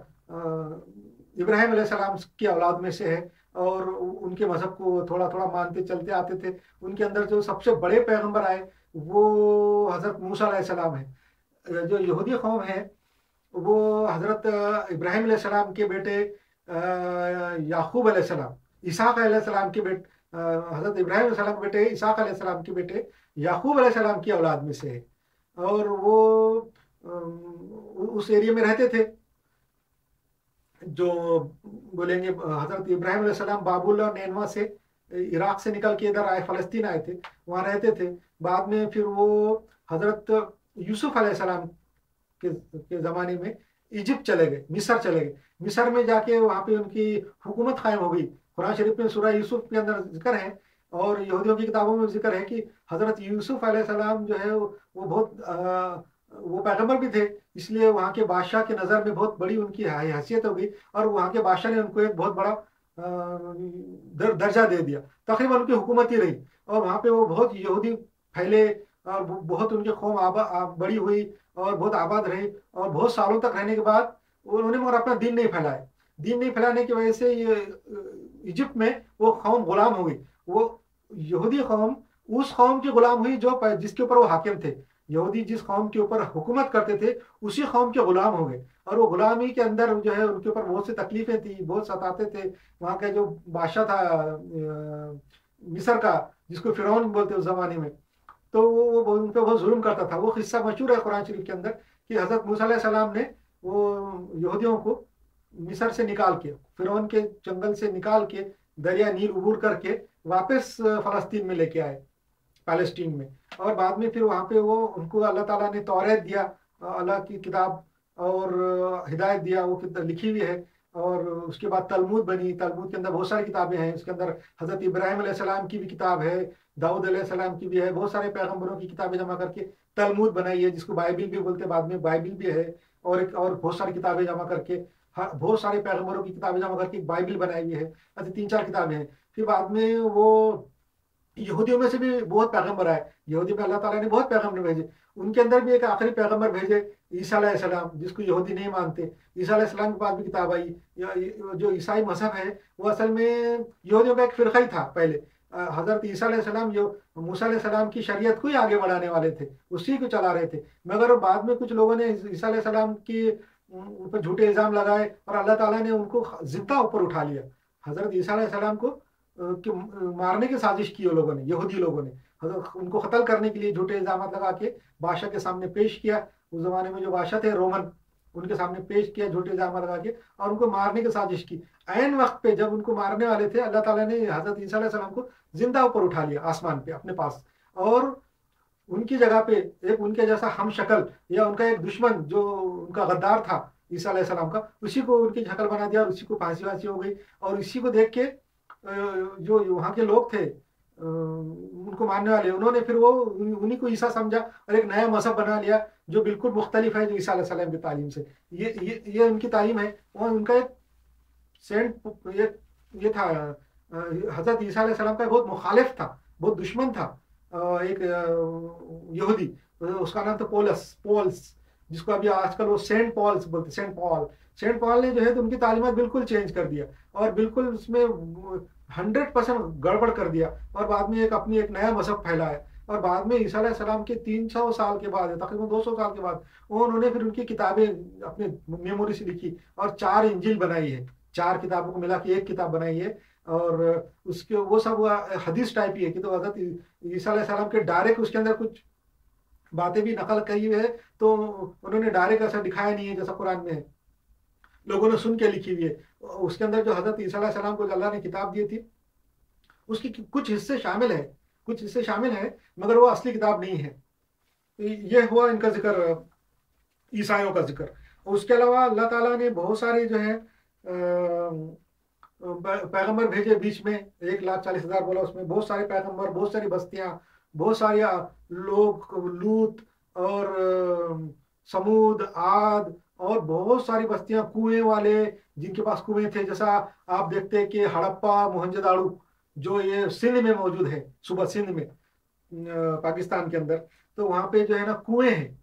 अ, इब्राहिम अलैहिस्सलाम की औलाद में से है। और उनके मजहब को थोड़ा थोड़ा मानते चलते आते थे। उनके अंदर जो सबसे बड़े पैगंबर आए वो हजरत मूसा अलैहिस्सलाम है। जो यहूदी कौम है, वो हजरत इब्राहिम अलैहिस्सलाम के बेटे अ, याकूब अलैहिस्सलाम, इसहाक अलैहिस्सलाम के बेटे, हजरत इब्राहिम अलैहिस्सलाम के बेटे इसहाक अलैहिस्सलाम के बेटे याकूब अलैहिस्सलाम की औलाद में से है। और वो अम, उस एरिया में रहते थे। जो बोलेंगे, हजरत इब्राहिम अलैहिस्सलाम बाबुल और नैनवा से, इराक से निकल के इधर आए, फलस्तीन आए थे, वहाँ रहते थे। बाद में फिर वो हजरत यूसुफ अलैहिस्सलाम के, के ज़माने में इजिप्ट चले गए, मिस्र चले गए। मिस्र में जाके वहाँ पे उनकी हुकूमत कायम हो गई। कुरान शरीफ में सूरह यूसुफ के अंदर जिक्र है, और यहूदियों की किताबों में जिक्र है कि हजरत यूसुफ अलैहिस्सलाम जो है वो वो बहुत अ, वो पैगंबर भी थे, इसलिए वहाँ के बादशाह की नज़र में बहुत बड़ी उनकी हैसियत हो गई। और वहाँ के बादशाह ने उनको एक बहुत बड़ा अ, दर, दर्जा दे दिया। तकरीबन उनकी हुकूमत ही रही, और वहाँ पे वो बहुत यहूदी फैले, और बहुत उनकी कौम आबा आ, बड़ी हुई और बहुत आबाद रहे। और बहुत सालों तक रहने के बाद उन्होंने मगर अपना दीन नहीं फैलाया। दीन नहीं फैलाने की वजह से ये इजिप्ट में वो कौम गुलाम हो गई। वो यहूदी कौम उस कौम की गुलाम हुई जो जिसके ऊपर वो हाकिम थे। यहूदी जिस कौम के ऊपर हुकूमत करते थे, उसी कौम के गुलाम हो गए। और वो गुलामी के अंदर जो है उनके ऊपर बहुत सी तकलीफें थी, बहुत सताते थे। वहाँ का जो बादशाह था अ, मिस्र का, जिसको फिरौन बोलते उस जमाने में, तो वो वो उन पर बहुत जुल्म करता था। वो किस्सा मशहूर है कुरान शरीफ के अंदर कि हजरत मूसा अलैहि सलाम ने वो यहूदियों को मिस्र से निकाल के, फिरौन के जंगल से निकाल के, दरिया नील अबूर करके वापस फलस्तीन में लेके आए, पैलेस्टीन में। और बाद में फिर वहाँ पे वो उनको अल्लाह ताला ने तौरात दिया, अल्लाह की किताब, और हिदायत दिया, वो किताब लिखी हुई है। और उसके बाद तलमूद बनी। तलमूद के अंदर बहुत सारी किताबें हैं। उसके अंदर हजरत इब्राहिम अलैहिस्सलाम की भी किताब है, दाऊद अलैहिस्सलाम की भी है, बहुत सारे पैगंबरों की किताबें जमा करके तलमूद बनाई है, जिसको बाइबिल भी बोलते हैं। बाद में बाइबिल भी है। और एक और बहुत सारी किताबें जमा करके, हाँ, बहुत सारे पैगंबरों की किताबें जमा करके एक बाइबिल बनाई हुई है। अच्छा, तीन चार किताबें हैं। फिर बाद में वो यहूदियों में से भी बहुत पैगंबर आए, यहूदी में अल्लाह ताला ने बहुत पैगंबर भेजे, उनके अंदर भी एक आखिरी पैगंबर भेजे ईसा अलैहिस्सलाम, जिसको यहूदी नहीं मानते। ईसा अलैहिस्सलाम के पास भी किताब आई। या ये- जो ईसाई मजहब है वो असल में यहूदियों का एक फिरका ही था पहले। अ, हजरत ईसा अलैहिस्सलाम जो मूसा अलैहिस्सलाम की शरीयत को ही आगे बढ़ाने वाले थे, उसी को चला रहे थे। मगर बाद में कुछ लोगों ने ईसा अलैहिस्सलाम की उन उन पर झूठे इल्जाम लगाए और अल्लाह ताला ने उनको जिंदा ऊपर उठा लिया। हजरत ईसा अलैहिस्सलाम को अ, कि मारने की साजिश की वो लोगों ने, यहूदी लोगों ने हजरत उनको कत्ल करने के लिए झूठे इल्जाम लगा के बादशाह के सामने पेश किया। उस जमाने में जो बादशाह थे रोमन, उनके सामने पेश किया झूठे इल्जाम लगा के, और उनको मारने की साजिश की। ऐन वक्त पे जब उनको मारने वाले थे, अल्लाह ताला ने हजरत ईसा अलैहिस्सलाम को जिंदा ऊपर उठा लिया आसमान पे अपने पास, और उनकी जगह पे एक उनके जैसा हम शक्ल या उनका एक दुश्मन जो उनका गद्दार था ईसा अलैहिस्सलाम का, उसी को उनकी शक्ल बना दिया और उसी को फांसी वांसी हो गई। और इसी को देख के अ, जो वहाँ के लोग थे, अ, उनको मानने वाले, उन्होंने फिर वो उन- उन्हीं को ईसा समझा और एक नया मजहब बना लिया जो बिल्कुल मुख्तलिफ है जो ईसा अलैहिस्सलाम की तालीम से। ये ये ये उनकी तालीम है। और उनका एक सेंट ये ये था, अ, हजरत ईसा अलैहिस्सलाम का बहुत मुखालिफ था, बहुत दुश्मन था। अ, एक अ, यहूदी, उसका नाम था पोलस पोल्स, जिसको अभी आजकल वो सेंट पॉल्स बोलते, सेंट पॉल। सेंट पॉल ने जो है तो उनकी तालीमात बिल्कुल चेंज कर दिया और बिल्कुल उसमें हंड्रेड परसेंट गड़बड़ कर दिया, और बाद में एक अपनी एक नया मजहब फैलाया। और बाद में ईसा अलैहिस्सलाम के तीन सौ साल के बाद, तकरीबन दो सौ साल के बाद, उन्होंने फिर उनकी किताबें अपने मेमोरी से लिखी और चार इंजील बनाई है। चार किताबों को मिला के एक किताब बनाई है। और उसके वो सब हदीस टाइप ही है कि तो हजरत ईसा अलैहिस्सलाम के डायरेक्ट उसके अंदर कुछ बातें भी नकल करी हुई है, तो उन्होंने डायरेक्ट ऐसा दिखाया नहीं है जैसा कुरान में है, लोगों ने सुन के लिखी हुई है। उसके अंदर जो हजरत ईसा अलैहिस्सलाम को अल्लाह ने किताब दी थी, उसकी कुछ हिस्से शामिल है, कुछ हिस्से शामिल है, मगर वो असली किताब नहीं है। ये हुआ इनका जिक्र, ईसाइयों का जिक्र। उसके अलावा अल्लाह ताला ने बहुत सारे जो है अ, पैगंबर भेजे बीच में, एक लाख चालीस हजार बोला, उसमें बहुत सारे पैगंबर, बहुत सारी बस्तियां, बहुत सारे लोग, लूत और अ, समूद, आद, और बहुत सारी बस्तियां, कुएं वाले जिनके पास कुएं थे, जैसा आप देखते हैं कि हड़प्पा मोहनजोदाड़ो जो ये सिंध में मौजूद है, सूबा सिंध में, अ, पाकिस्तान के अंदर, तो वहां पे जो है ना कुएं हैं,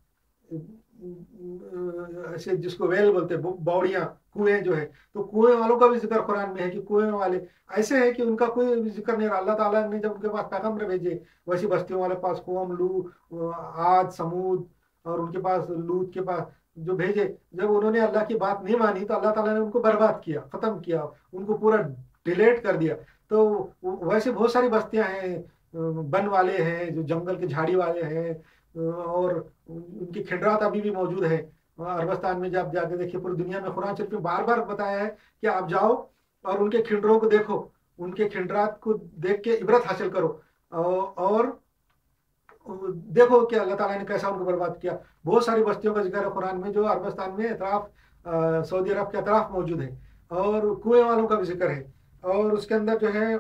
ऐसे जिसको वेल बोलते हैं, बौड़ियां, कुएं जो है। तो कुएं वालों का भी जिक्र कुरान में है कि कुएं वाले ऐसे है कि उनका कोई भी जिक्र नहीं रहा। अल्लाह ताला ने जब उनके पास पैगंबर भेजे, वैसी बस्तियों वाले पास, कौम लू, आद, समूद, और उनके पास लूत के पास जो भेजे, जब उन्होंने अल्लाह की बात नहीं मानी तो अल्लाह ताला ने उनको बर्बाद किया, खत्म किया, उनको पूरा डिलीट कर दिया। तो वैसे बहुत सारी बस्तियां हैं, वन वाले हैं, जो जंगल के झाड़ी वाले हैं, और उनकी खिंडरात अभी भी मौजूद है अरबस्तान में। जब जाके देखिए, पूरी दुनिया में कुरान शरीफ में बार बार बताया है कि आप जाओ और उनके खिंडरों को देखो, उनके खिंडरात को देख के इबरत हासिल करो, और देखो कि अल्लाह ताला ने कैसा उनको बर्बाद किया। बहुत सारी बस्तियों का जिक्र है कुरान में जो अरबस्तान में अतराफ, सऊदी अरब के अतराफ मौजूद है, और कुएं वालों का भी जिक्र है। और उसके अंदर जो है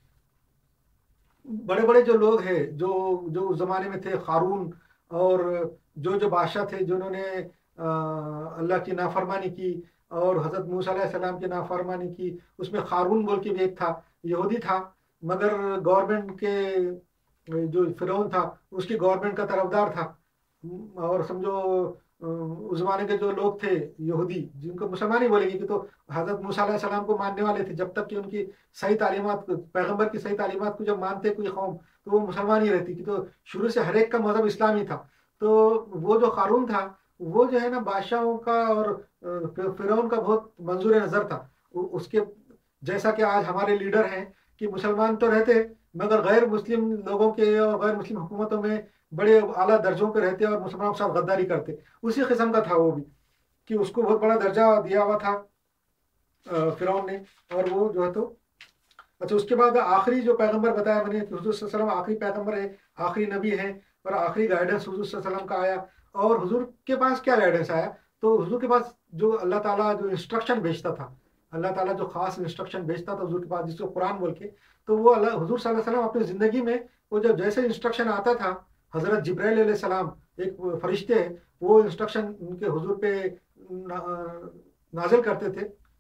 बड़े बड़े जो लोग हैं, जो जो उस जमाने में थे, हारून, और जो जो बादशाह थे जिन्होंने अल्लाह की नाफरमानी की और हजरत मूसा अलैहिस्सलाम की नाफरमानी की, उसमें हारून बोल के भी एक था, यहूदी था, मगर गवर्नमेंट के जो फिरौन था उसकी गवर्नमेंट का तरफदार था। और समझो अ, उस जमाने के जो लोग थे यहूदी, जिनको मुसलमान ही बोलेंगे कि तो हजरत मूसा अलैहिस्सलाम को मानने वाले थे, जब तक कि उनकी सही तालीमात, पैगंबर की सही तालीमात को जब मानते कोई कौम, तो वो मुसलमान ही रहती कि तो शुरू से हर एक का मजहब इस्लाम ही था। तो वो जो कारून था, वो जो है ना बादशाहों का और फिरौन का बहुत मंजूर नजर था। उ- उसके जैसा कि आज हमारे लीडर हैं कि मुसलमान तो रहते मगर गैर मुस्लिम लोगों के और गैर मुस्लिम हुकूमतों में बड़े आला दर्जों पे रहते और मुसलमानों के साथ गद्दारी करते, उसी किस्म का था वो भी, कि उसको बहुत बड़ा दर्जा दिया हुआ था अ, फिरौन ने। और वो जो है तो अच्छा, उसके बाद आखिरी जो पैगंबर बताया मैंने कि हुजूर सल्लल्लाहु अलैहि वसल्लम आखिरी पैगंबर है, आखिरी नबी है, और आखिरी गाइडेंस हुजूर सल्लल्लाहु अलैहि वसल्लम का आया। और हुजूर के पास क्या गाइडेंस आया, तो हुजूर के पास जो अल्लाह ताला जो इंस्ट्रक्शन भेजता था, अल्लाह ताला जो खास इंस्ट्रक्शन भेजता था हुजूर के पास, जिसको कुरान बोल के, तो वो अल्लाह हुजूर सल्लल्लाहु अलैहि वसल्लम अपनी ज़िंदगी में वो जब जैसे इंस्ट्रक्शन आता था, हज़रत जिब्राइल अलैहिस्सलाम एक फरिश्ते हैं, वो इंस्ट्रक्शन उनके हुजूर पे ना, नाजिल करते थे,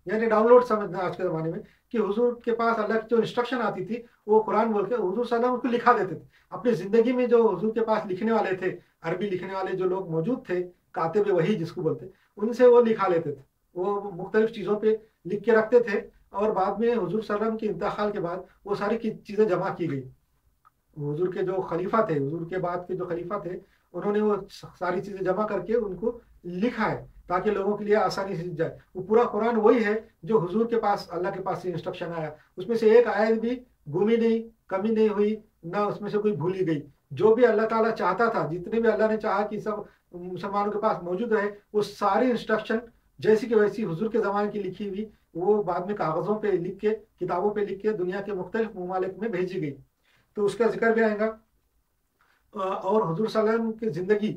یعنی ڈاؤن لوڈ سمجھنا آج کے زمانے میں، کہ حضور کے پاس اللہ کی جو انسٹرکشن آتی تھی وہ قرآن بول کے حضور صلی اللہ علیہ وسلم اس کو لکھا دیتے تھے اپنی زندگی میں۔ جو حضور کے پاس لکھنے والے تھے، عربی لکھنے والے جو لوگ موجود تھے، کاتب وحی جس کو بولتے، ان سے وہ لکھا لیتے تھے، وہ مختلف چیزوں پہ لکھ کے رکھتے تھے، اور بعد میں حضور صلی اللہ علیہ وسلم کے انتقال کے بعد وہ ساری چیزیں جمع کی گئی۔ حضور کے جو خلیفہ تھے، حضور کے بعد کے جو خلیفہ تھے، انہوں نے وہ ساری چیزیں جمع کر کے ان کو لکھا ہے تاکہ لوگوں کے لیے آسانی سے جائے۔ وہ پورا قرآن وہی ہے جو حضور کے پاس اللہ کے پاس سے انسٹرکشن آیا، اس میں سے ایک آیت بھی گمی نہیں، کمی نہیں ہوئی، نہ اس میں سے کوئی بھولی گئی۔ جو بھی اللہ تعالیٰ چاہتا تھا، جتنے بھی اللہ نے چاہا کہ سب مسلمانوں کے پاس موجود رہے، وہ ساری انسٹرکشن جیسی کہ ویسی حضور کے زمانے کی لکھی ہوئی وہ بعد میں کاغذوں پہ لکھ کے، کتابوں پہ لکھ کے دنیا کے مختلف ممالک میں بھیجی گئی۔ تو اس کا ذکر بھی آئے گا۔ اور حضور صلی اللہ علیہ وسلم کی زندگی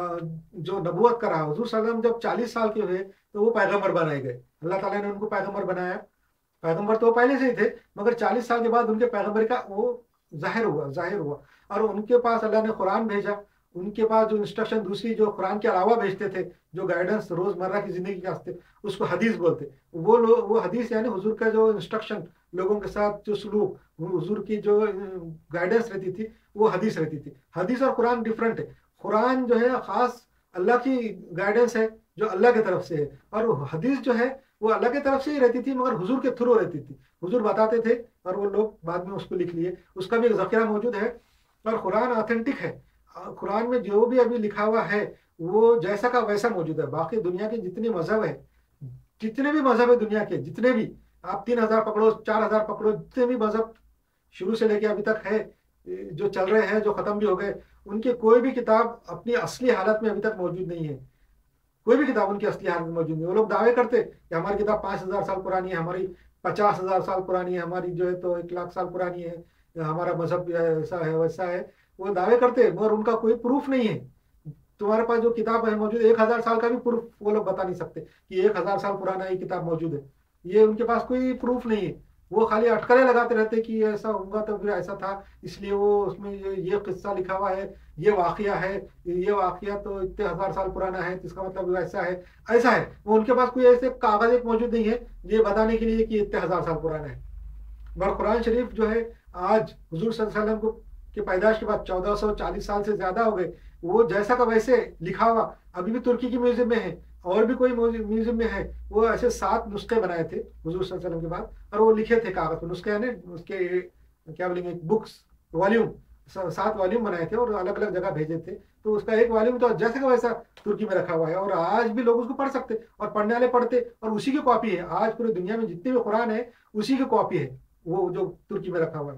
جو نبوت کا رہا، حضور صلی اللہ علیہ وسلم جب چالیس سال کے ہوئے تو وہ پیغمبر بنائے گئے، اللہ تعالیٰ نے ان کو پیغمبر بنایا۔ پیغمبر تو پہلے سے ہی تھے، مگر چالیس سال کے بعد ان کے پیغمبر کا وہ ظاہر ہوا ظاہر ہوا اور ان کے پاس اللہ نے قرآن بھیجا۔ ان کے پاس جو انسٹرکشن دوسری جو قرآن کے علاوہ بھیجتے تھے، جو گائیڈنس روز مرہ کی زندگی کے واسطے، اس کو حدیث بولتے۔ وہ لوگ وہ حدیث یعنی حضور کا جو انسٹرکشن، لوگوں کے ساتھ جو سلوک، حضور کی جو گائیڈنس رہتی تھی وہ حدیث رہتی تھی۔ حدیث اور قرآن ڈفرینٹ ہے۔ قرآن جو ہے خاص اللہ کی گائیڈنس ہے جو اللہ کی طرف سے ہے، اور حدیث جو ہے وہ اللہ کی طرف سے ہی رہتی تھی مگر حضور کے تھرو رہتی تھی، حضور بتاتے تھے اور وہ لوگ بعد میں اس کو لکھ لیے۔ اس کا بھی ایک ذخیرہ موجود ہے، اور قرآن آتھینٹک ہے۔ قرآن میں جو بھی ابھی لکھا ہوا ہے وہ جیسا کا ویسا موجود ہے۔ باقی دنیا کے جتنے مذہب ہیں، جتنے بھی مذہب ہے دنیا کے، جتنے بھی آپ تین ہزار پکڑو، چار ہزار پکڑو، جتنے بھی مذہب شروع سے لے کے ابھی تک ہے، جو چل رہے ہیں، جو ختم بھی ہو گئے، ان کے کوئی بھی کتاب اپنی اصلی حالت میں ابھی تک موجود نہیں ہے۔ کوئی بھی کتاب ان کی اصلی حالت میں موجود نہیں۔ وہ لوگ دعوے کرتے کہ ہماری کتاب پانچ ہزار سال پرانی ہے، ہماری پچاس ہزار سال پرانی ہے، ہماری جو ہے تو ایک لاکھ سال پرانی ہے، ہمارا مذہب ایسا ہے ویسا ہے، وہ دعوے کرتے مگر ان کا کوئی پروف نہیں ہے۔ تمہارے پاس جو کتاب ہے موجود، ایک ہزار سال کا بھی پروف وہ لوگ بتا نہیں سکتے کہ ایک ہزار سال پرانا یہ کتاب موجود ہے، یہ ان کے پاس کوئی پروف نہیں ہے۔ وہ خالی اٹکلیں لگاتے رہتے کہ ایسا ہوگا تو پھر ایسا تھا، اس لیے وہ اس میں یہ قصہ لکھا ہوا ہے، یہ واقعہ ہے، یہ واقعہ تو اتنے ہزار سال پرانا ہے، اس کا مطلب ایسا ہے ایسا ہے۔ وہ ان کے پاس کوئی ایسے کاغذ ایک موجود نہیں ہے یہ بتانے کے لیے کہ اتنے ہزار سال پرانا ہے۔ مگر قرآن شریف جو ہے آج حضور صلی اللہ علیہ وسلم کو کی پیدائش کے بعد چودہ سو چالیس سال سے زیادہ ہو گئے، وہ جیسا کا ویسے لکھا ہوا ابھی بھی ترکی کی میوزیم میں ہے، اور بھی کوئی میوزیم میں ہے۔ وہ ایسے سات نسخے بنائے تھے حضور صلی اللہ علیہ وسلم کے بعد، اور وہ لکھے تھے کاغذ پہ، نسخے یعنی اس کے کیا بولیں گے، بکس، والیوم، سات والیوم بنائے تھے اور الگ الگ جگہ بھیجے تھے۔ تو اس کا ایک والیوم تو جیسا کا ویسا ترکی میں رکھا ہوا ہے، اور آج بھی لوگ اس کو پڑھ سکتے اور پڑھنے والے پڑھتے، اور اسی کی کاپی ہے آج پوری دنیا میں جتنے بھی قرآن ہے اسی کی کاپی ہے وہ جو ترکی میں رکھا ہوا ہے۔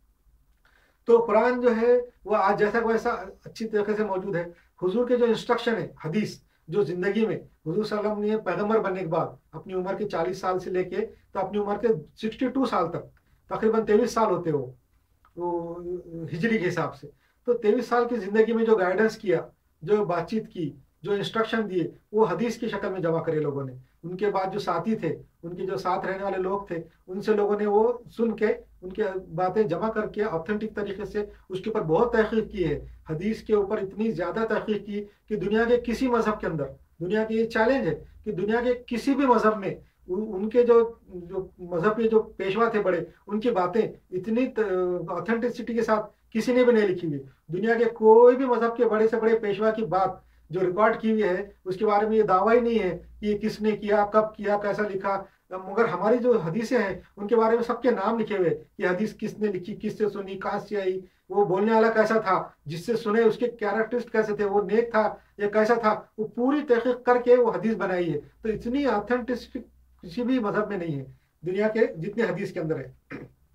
تو قرآن جو ہے وہ آج جیسا ویسا اچھی طریقے سے موجود ہے۔ حضور کے جو انسٹرکشن ہے، حدیث جو زندگی میں حضور صلی اللہ علیہ وسلم نے پیغمبر بننے کے بعد اپنی عمر کے چالیس سال سے لے کے تو اپنی عمر کے سکسٹی ٹو سال تک، تقریباً تیئیس سال ہوتے ہو وہ ہجری کے حساب سے، تو تیئیس سال کی زندگی میں جو گائیڈنس کیا، جو بات چیت کی، جو انسٹرکشن دیے، وہ حدیث کی شکل میں جمع کرے لوگوں نے۔ ان کے بعد جو ساتھی تھے، ان کے جو ساتھ رہنے والے لوگ تھے، ان سے لوگوں نے وہ سن کے ان کے باتیں جمع کر کے آتھینٹک طریقے سے اس کے اوپر بہت تحقیق کی ہے۔ حدیث کے اوپر اتنی زیادہ تحقیق کی کہ دنیا کے کسی مذہب کے اندر، دنیا کی یہ چیلنج ہے کہ دنیا کے کسی بھی مذہب میں ان کے جو جو مذہب کے جو پیشوا تھے بڑے، ان کی باتیں اتنی آتھینٹسٹی کے ساتھ کسی نے بھی نہیں لکھی ہوئی۔ دنیا کے کوئی بھی مذہب کے بڑے سے بڑے پیشوا کی بات جو ریکارڈ کی ہوئی ہے اس کے بارے میں یہ دعویٰ ہی نہیں ہے کہ یہ کس نے کیا، کب کیا، کیسا لکھا۔ مگر ہماری جو حدیثیں ہیں ان کے بارے میں سب کے نام لکھے ہوئے کہ حدیث کس نے لکھی، کس سے سنی، کہاں سے آئی، وہ بولنے والا کیسا تھا، جس سے سنے اس کے کیریکٹرسٹ کیسے تھے، وہ نیک تھا یا کیسا تھا، وہ پوری تحقیق کر کے وہ حدیث بنائی ہے۔ تو اتنی آتھینٹسٹی کسی بھی مذہب میں نہیں ہے دنیا کے جتنے حدیث کے اندر ہے۔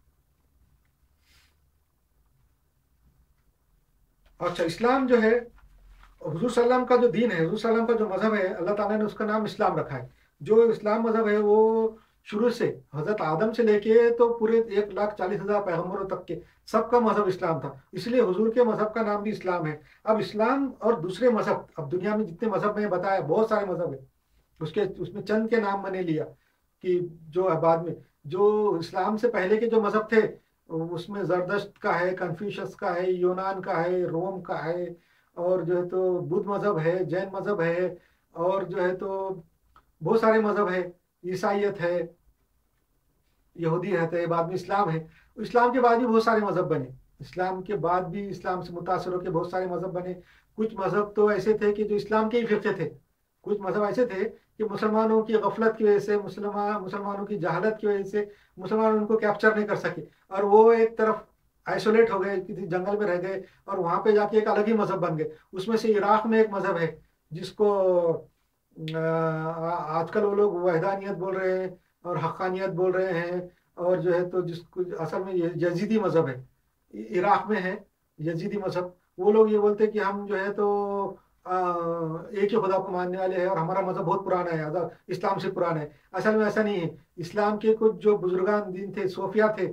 اچھا، اسلام جو ہے حضور صلی اللہ علیہ وسلم کا جو دین ہے، حضور صلی اللہ علیہ وسلم کا جو مذہب ہے، اللہ تعالیٰ نے اس کا نام اسلام رکھا ہے۔ جو اسلام مذہب ہے وہ شروع سے حضرت آدم سے لے کے تو پورے ایک لاکھ چالیس ہزار پیغمبروں تک کے سب کا مذہب اسلام تھا، اس لیے حضور کے مذہب کا نام بھی اسلام ہے۔ اب اسلام اور دوسرے مذہب، اب دنیا میں جتنے مذہب میں بتایا بہت سارے مذہب ہیں، اس کے اس میں چند کے نام میں نے لیا کہ جو بعد میں جو اسلام سے پہلے کے جو مذہب تھے اس میں زردشت کا ہے، کنفیوشس کا ہے، یونان کا ہے، روم کا ہے، اور جو ہے تو بدھ مذہب ہے، جین مذہب ہے، اور جو ہے تو بہت سارے مذہب ہے۔ عیسائیت ہے، یہودیت ہے، بعد میں اسلام ہے. اسلام کے بعد بھی بہت سارے مذہب بنے. اسلام کے بعد بھی اسلام سے متاثر ہو کے بہت سارے مذہب بنے. کچھ مذہب تو ایسے تھے کہ جو اسلام کے ہی فرقے تھے. کچھ مذہب ایسے تھے کہ مسلمانوں کی غفلت کی وجہ سے، مسلمان مسلمانوں کی جہالت کی وجہ سے مسلمان ان کو کیپچر نہیں کر سکے، اور وہ ایک طرف آئسولیٹ ہو گئے، کسی جنگل میں رہ گئے، اور وہاں پہ جا کے ایک الگ ہی مذہب بن گئے. اس میں سے عراق میں ایک مذہب ہے جس کو آج کل وہ لوگ وحدانیت بول رہے ہیں اور حقانیت بول رہے ہیں، اور جو ہے تو جس کو اصل میں یزیدی مذہب ہے، عراق میں ہے یزیدی مذہب. وہ لوگ یہ بولتے ہیں کہ ہم جو ہے تو ایک ہی خدا کو ماننے والے ہیں، اور ہمارا مذہب بہت پرانا ہے، اسلام سے پرانا ہے. اصل میں ایسا نہیں ہے. اسلام کے کچھ جو بزرگان دین تھے، صوفیہ تھے،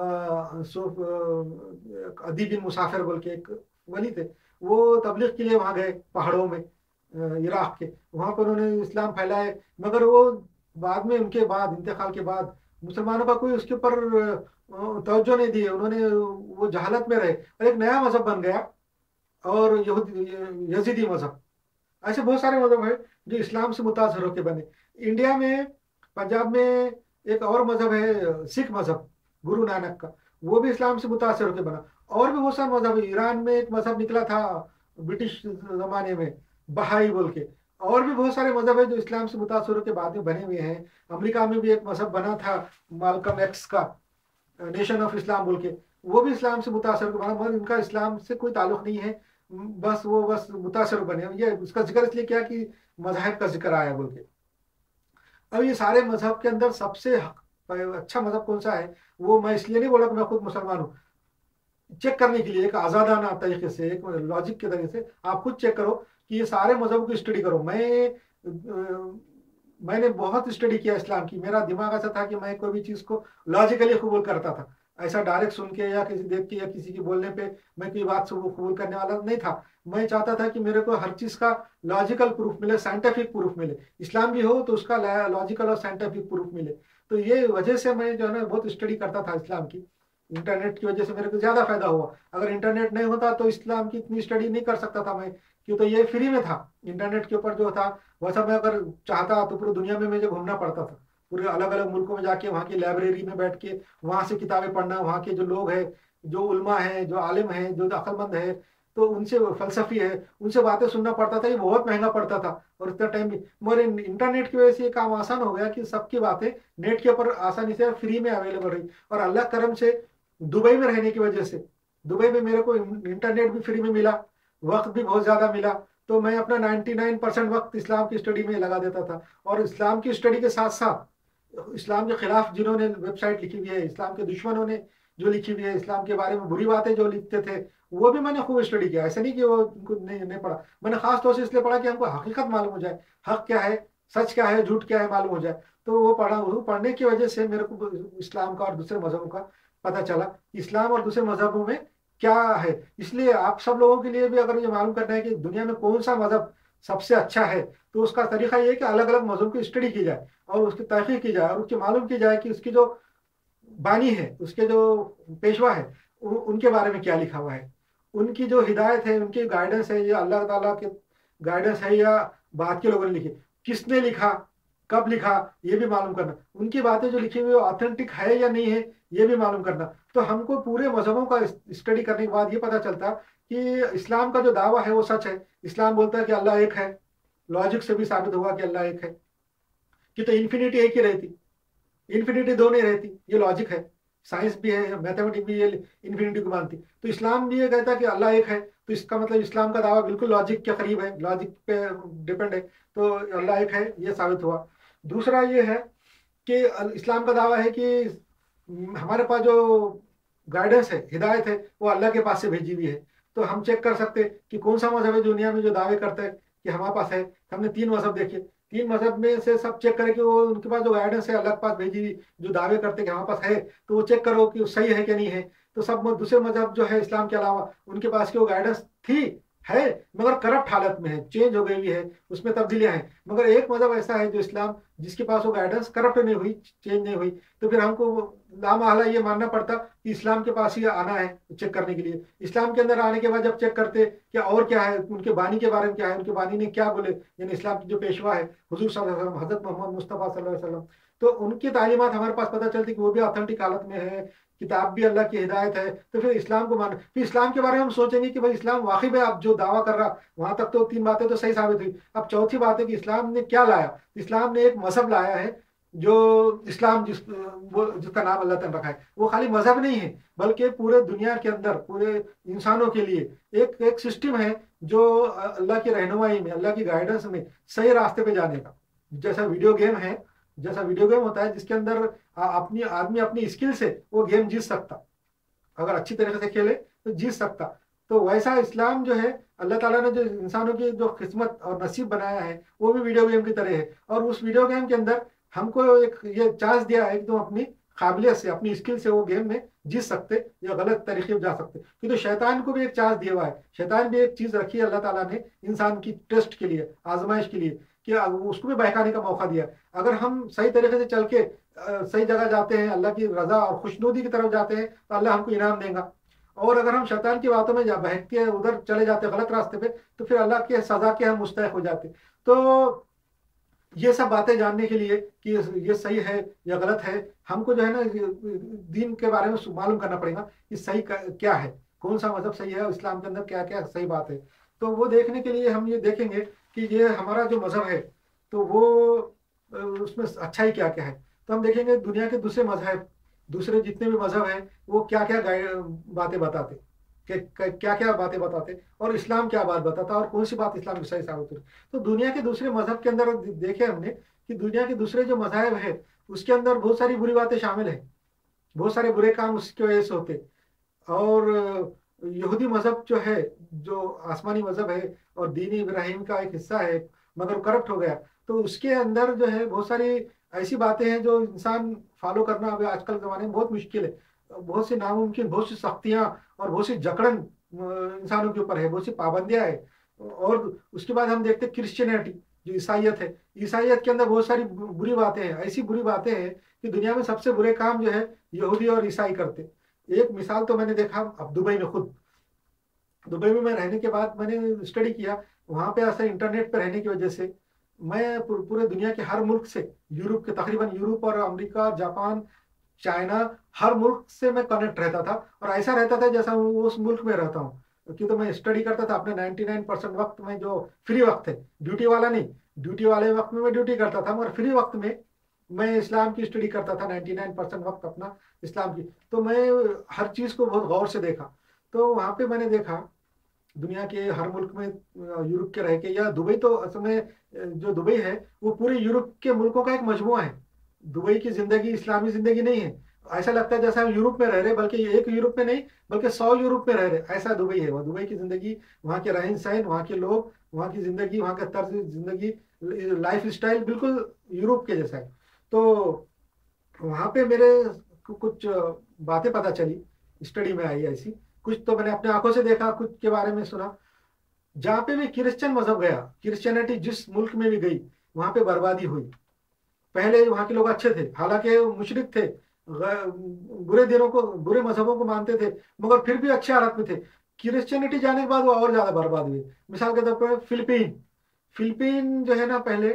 ادی بن مسافر بول کے ایک ولی تھے، وہ تبلیغ کے لیے وہاں گئے پہاڑوں میں عراق کے، وہاں پر انہوں نے اسلام پھیلائے. مگر وہ بعد میں ان کے بعد انتقال کے بعد مسلمانوں کا کوئی اس کے اوپر توجہ نہیں دی. انہوں نے وہ جہالت میں رہے اور ایک نیا مذہب بن گیا، اور یزیدی مذہب. ایسے بہت سارے مذہب ہیں جو اسلام سے متاثر ہو کے بنے. انڈیا میں پنجاب میں ایک اور مذہب ہے سکھ مذہب، گرو نانک کا، وہ بھی اسلام سے متاثر ہو کے بنا. اور بھی بہت سارے مذہب ہے. ایران میں ایک مذہب نکلا تھا برٹش زمانے میں، بہائی بول کے. اور بھی بہت سارے مذہب ہیں جو اسلام سے متاثر ہو کے بعد میں بنے ہوئے ہیں. امریکہ میں بھی ایک مذہب بنا تھا مالکم ایکس کا، نیشن آف اسلام بول کے، وہ بھی اسلام سے متاثر ہو کے بنا، مگر ان کا اسلام سے کوئی تعلق نہیں ہے، بس وہ بس متاثر بنے. یہ اس کا ذکر اس لیے کیا کہ مذاہب کا ذکر آیا بول کے. اب یہ سارے مذہب کے اندر سب سے اچھا مذہب کون سا ہے، وہ میں اس لیے نہیں بولا کہ میں خود مسلمان ہوں. چیک کرنے کے لیے ایک آزادانہ طریقے سے، ایک لاجک کے طریقے سے آپ خود چیک کرو کہ یہ سارے مذہب کو اسٹڈی کرو. میں میں نے بہت اسٹڈی کیا اسلام کی. میرا دماغ ایسا تھا کہ میں کوئی بھی چیز کو لاجیکلی قبول کرتا تھا، ایسا ڈائریکٹ سن کے یا کسی دیکھ کے یا کسی کے بولنے پہ میں کوئی بات سے قبول کرنے والا نہیں تھا. میں چاہتا تھا کہ میرے کو ہر چیز کا لاجیکل پروف ملے، سائنٹیفک پروف ملے. اسلام بھی ہو تو اس کا لاجیکل اور سائنٹیفک پروف ملے. تو یہ وجہ سے میں جو ہے نا بہت اسٹڈی کرتا تھا اسلام کی. انٹرنیٹ کی وجہ سے میرے کو زیادہ فائدہ ہوا. اگر انٹرنیٹ نہیں ہوتا تو اسلام کی اتنی اسٹڈی نہیں کر سکتا تھا میں، کیوں تو یہ فری میں تھا. انٹرنیٹ کے اوپر جو تھا ویسا میں اگر چاہتا تو پوری دنیا میں مجھے گھومنا پڑتا تھا، پورے الگ الگ ملکوں میں جا کے وہاں کی لائبریری میں بیٹھ کے وہاں سے کتابیں پڑھنا، وہاں کے جو لوگ ہیں، جو علماء ہیں، جو عالم ہیں، جو عقل مند ہے، تو ان سے فلسفی ہے، ان سے باتیں سننا پڑتا تھا. یہ بہت مہنگا پڑتا تھا اور اتنا ٹائم بھی. مگر انٹرنیٹ کی وجہ سے یہ کام آسان ہو گیا کہ سب کی باتیں نیٹ کے اوپر آسانی سے فری میں اویلیبل رہی. اور اللہ کرم سے دبئی میں رہنے کی وجہ سے، دبئی میں میرے کو انٹرنیٹ بھی فری میں ملا، وقت بھی بہت زیادہ ملا، تو میں اپنا نائنٹی نائن پرسینٹ وقت اسلام کی اسٹڈی میں لگا دیتا تھا. اور اسلام کی اسٹڈی کے ساتھ ساتھ اسلام کے خلاف جنہوں نے ویب سائٹ لکھی ہوئی ہے، اسلام کے دشمنوں نے جو لکھی ہوئی ہے، اسلام کے بارے میں بری باتیں جو لکھتے تھے، وہ بھی میں نے خوب اسٹڈی کیا. ایسا نہیں کہ وہ نہیں نہیں پڑھا. میں نے خاص طور سے اس لیے پڑھا کہ ہم کو حقیقت معلوم ہو جائے، حق کیا ہے، سچ کیا ہے، جھوٹ کیا ہے معلوم ہو جائے. تو وہ پڑھا، وہ پڑھنے کی وجہ سے میرے کو اسلام کا اور دوسرے مذہبوں کا پتہ چلا کہ اسلام اور دوسرے مذہبوں میں کیا ہے. اس لیے آپ سب لوگوں کے لیے بھی اگر یہ معلوم کرنا ہے کہ دنیا میں کون سا مذہب سب سے اچھا ہے، تو اس کا طریقہ یہ ہے کہ الگ الگ مذہب کی اسٹڈی کی جائے اور اس کی تحقیق کی جائے اور اس کی معلوم کی جائے کہ اس کی جو بانی ہے، اس کے جو پیشوا ہے، ان کے بارے میں کیا لکھا ہوا ہے، ان کی جو ہدایت ہے، ان کی گائیڈنس ہے، یہ اللہ تعالیٰ کے گائیڈنس ہے یا بعد کے لوگوں نے لکھی، کس نے لکھا، کب لکھا، یہ بھی معلوم کرنا. ان کی باتیں جو لکھی ہوئی آتھینٹک ہے یا نہیں ہے، یہ بھی معلوم کرنا. تو ہم کو پورے مذہبوں کا اسٹڈی کرنے کے بعد یہ پتہ چلتا کہ اسلام کا جو دعویٰ ہے وہ سچ ہے. اسلام بولتا ہے کہ اللہ ایک ہے، لاجک سے بھی ثابت ہوا کہ اللہ ایک ہے. کہ تو انفینٹی ایک ہی رہتی، انفینٹی دو نہیں رہتی، یہ لاجک ہے. سائنس بھی ہے، میتھمیٹک بھی یہ انفینٹی کو مانتی. تو اسلام بھی یہ کہتا ہے کہ اللہ ایک ہے، تو اس کا مطلب اسلام کا دعویٰ بالکل لاجک کے قریب ہے، لاجک پہ ڈپینڈ ہے. تو اللہ ایک ہے، یہ ثابت ہوا. دوسرا یہ ہے کہ اسلام کا دعویٰ ہے کہ ہمارے پاس جو گائیڈنس ہے، ہدایت ہے، وہ اللہ کے پاس سے بھیجی ہوئی ہے. تو ہم چیک کر سکتے کہ کون سا مذہب ہے دنیا میں جو دعوے کرتا ہے کہ ہمارے پاس ہے. ہم نے تین مذہب دیکھے، تین مذہب میں سے سب چیک کرے کہ وہ ان کے پاس جو گائیڈنس ہے اللہ کے پاس بھیجی ہوئی جو دعوے کرتے ہیں کہ ہمارے پاس ہے، تو وہ چیک کرو کہ وہ صحیح ہے کہ نہیں ہے. تو سب دوسرے مذہب جو ہے اسلام کے علاوہ ان کے پاس کی وہ گائیڈنس تھی ہے مگر کرپٹ حالت میں ہے، چینج ہو گئی ہوئی ہے، اس میں تبدیلیاں ہیں، مگر ایک مذہب ایسا ہے جو اسلام، جس کے پاس وہ گائیڈنس کرپٹ نہیں ہوئی، چینج نہیں ہوئی، تو پھر ہم کو لامحالہ یہ ماننا پڑتا کہ اسلام کے پاس ہی آنا ہے چیک کرنے کے لیے۔ اسلام کے اندر آنے کے بعد جب چیک کرتے کہ اور کیا ہے، ان کے بانی کے بارے میں کیا ہے، ان کے بانی نے کیا بولے، یعنی اسلام کی جو پیشوا ہے حضور صلی اللہ علیہ وسلم، حضرت محمد مصطفیٰ صلی اللہ علیہ وسلم، تو ان کی تعلیمات ہمارے پاس پتہ چلتی کہ وہ بھی آتھنٹک حالت میں ہے، کتاب بھی اللہ کی ہدایت ہے، تو پھر اسلام کو مان، پھر اسلام کے بارے میں ہم سوچیں گے کہ بھائی اسلام واقعی میں اب جو دعویٰ کر رہا، وہاں تک تو تین باتیں تو صحیح ثابت ہوئی، اب چوتھی بات ہے کہ اسلام نے کیا لایا۔ اسلام نے ایک مذہب لایا ہے جو اسلام، جس وہ جس کا نام اللہ تعالیٰ نے رکھا ہے، وہ خالی مذہب نہیں ہے بلکہ پورے دنیا کے اندر پورے انسانوں کے لیے ایک ایک سسٹم ہے جو اللہ کی رہنمائی میں، اللہ کی گائیڈنس میں صحیح راستے پہ جانے کا، جیسا ویڈیو گیم ہے، جیسا ویڈیو گیم ہوتا ہے جس کے اندر اپنی آدمی اپنی اسکل سے وہ گیم جیت سکتا، اگر اچھی طریقے سے کھیلے تو جیت سکتا، تو ویسا اسلام جو ہے اللہ تعالیٰ نے جو انسانوں کی جو قسمت اور نصیب بنایا ہے وہ بھی ویڈیو گیم کی طرح ہے، اور اس ویڈیو گیم کے اندر ہم کو ایک یہ چانس دیا ہے کہ تم اپنی قابلیت سے، اپنی اسکل سے وہ گیم میں جیت سکتے یا غلط طریقے جا سکتے، کیونکہ شیطان کو بھی ایک چانس دیا ہوا ہے، شیطان بھی ایک چیز رکھی ہے اللہ تعالیٰ نے انسان کی ٹیسٹ کے لیے، آزمائش کے لیے، کہ اس کو بھی بہکانے کا موقع دیا۔ اگر ہم صحیح طریقے سے چل کے صحیح جگہ جاتے ہیں، اللہ کی رضا اور خوشنودی کی طرف جاتے ہیں تو اللہ ہم کو انعام دے گا، اور اگر ہم شیطان کی باتوں میں بہک کے ادھر چلے جاتے ہیں غلط راستے پہ تو پھر اللہ کے سزا کے ہم مستحق ہو جاتے۔ تو یہ سب باتیں جاننے کے لیے کہ یہ صحیح ہے یا غلط ہے، ہم کو جو ہے نا دین کے بارے میں معلوم کرنا پڑے گا کہ صحیح کیا ہے، کون سا مذہب صحیح ہے، اسلام کے اندر کیا کیا صحیح بات ہے۔ تو وہ دیکھنے کے لیے ہم یہ دیکھیں گے کہ یہ ہمارا جو مذہب ہے تو وہ اس میں اچھائی کیا کیا ہے، تو ہم دیکھیں گے دنیا کے دوسرے مذہب، دوسرے جتنے بھی مذہب ہیں وہ کیا کیا باتیں بتاتے، کہ کیا کیا باتیں بتاتے، اور اسلام کیا بات بتاتا اور کون سی بات اسلام کی صحیح ثابت ہوئی۔ تو دنیا کے دوسرے مذہب کے اندر دیکھے ہم نے کہ دنیا کے دوسرے جو مذاہب ہے اس کے اندر بہت ساری بری باتیں شامل ہیں، بہت سارے برے کام اس کی وجہ سے ہوتے، اور یہودی مذہب جو ہے، جو آسمانی مذہب ہے اور دین ابراہیم کا ایک حصہ ہے مگر کرپٹ ہو گیا، تو اس کے اندر جو ہے بہت ساری ایسی باتیں ہیں جو انسان فالو کرنا ابھی آج کل زمانے میں بہت مشکل ہے، بہت سی ناممکن، بہت سی سختیاں اور بہت سی جکڑن انسانوں کے اوپر ہے، بہت سی پابندیاں ہے۔ اور اس کے بعد ہم دیکھتے ہیں کرسچینٹی جو عیسائیت ہے، عیسائیت کے اندر بہت ساری بری باتیں ہیں، ایسی بری باتیں ہیں کہ دنیا میں سب سے برے کام جو ہے یہودی اور عیسائی کرتے۔ ایک مثال تو میں نے دیکھا اب دبئی میں، خود دبئی میں میں رہنے کے بعد میں نے اسٹڈی کیا، وہاں پہ ایسا انٹرنیٹ پہ رہنے کی وجہ سے میں پورے دنیا کے ہر ملک سے، یورپ کے تقریباً یورپ اور امریکہ، جاپان، چائنا، ہر ملک سے میں کنیکٹ رہتا تھا، اور ایسا رہتا تھا جیسا وہ اس ملک میں رہتا ہوں، کیونکہ میں اسٹڈی کرتا تھا اپنے نائنٹی نائن پرسینٹ وقت میں، جو فری وقت ہے، ڈیوٹی والا نہیں، ڈیوٹی والے وقت میں میں ڈیوٹی کرتا تھا مگر فری وقت میں میں اسلام کی اسٹڈی کرتا تھا، نائنٹی نائن پرسینٹ وقت اپنا اسلام کی، تو میں ہر چیز کو بہت غور سے دیکھا۔ تو وہاں پہ میں نے دیکھا دنیا کے ہر ملک میں، یورپ کے رہ کے، یا دبئی تو اصل میں جو دبئی ہے وہ پورے یورپ کے ملکوں کا ایک مجموعہ ہے، دبئی کی زندگی اسلامی زندگی نہیں ہے، ایسا لگتا ہے جیسا ہم یورپ میں رہ رہے، بلکہ ایک یورپ میں نہیں بلکہ سو یورپ میں رہ رہے، ایسا دبئی ہے۔ وہ دبئی کی زندگی، وہاں کے رہن سہن، وہاں کے لوگ، وہاں کی زندگی، وہاں کا طرز زندگی، لائف اسٹائل بالکل یورپ کے جیسا ہے۔ تو وہاں پہ میرے کچھ باتیں پتہ چلی، اسٹڈی میں آئی ایسی کچھ، تو میں نے اپنے آنکھوں سے دیکھا، کچھ کے بارے میں سنا۔ جہاں پہ بھی کرسچن مذہب گیا، کرسچینٹی جس ملک میں بھی گئی وہاں پہ بربادی ہوئی۔ پہلے وہاں کے لوگ اچھے تھے، حالانکہ مشرک تھے، برے دینوں کو، برے مذہبوں کو مانتے تھے، مگر پھر بھی اچھے حالت میں تھے۔ کرسچینٹی جانے کے بعد وہ اور زیادہ برباد ہوئے۔ مثال کے طور پر فلپین، فلپین جو ہے نا، پہلے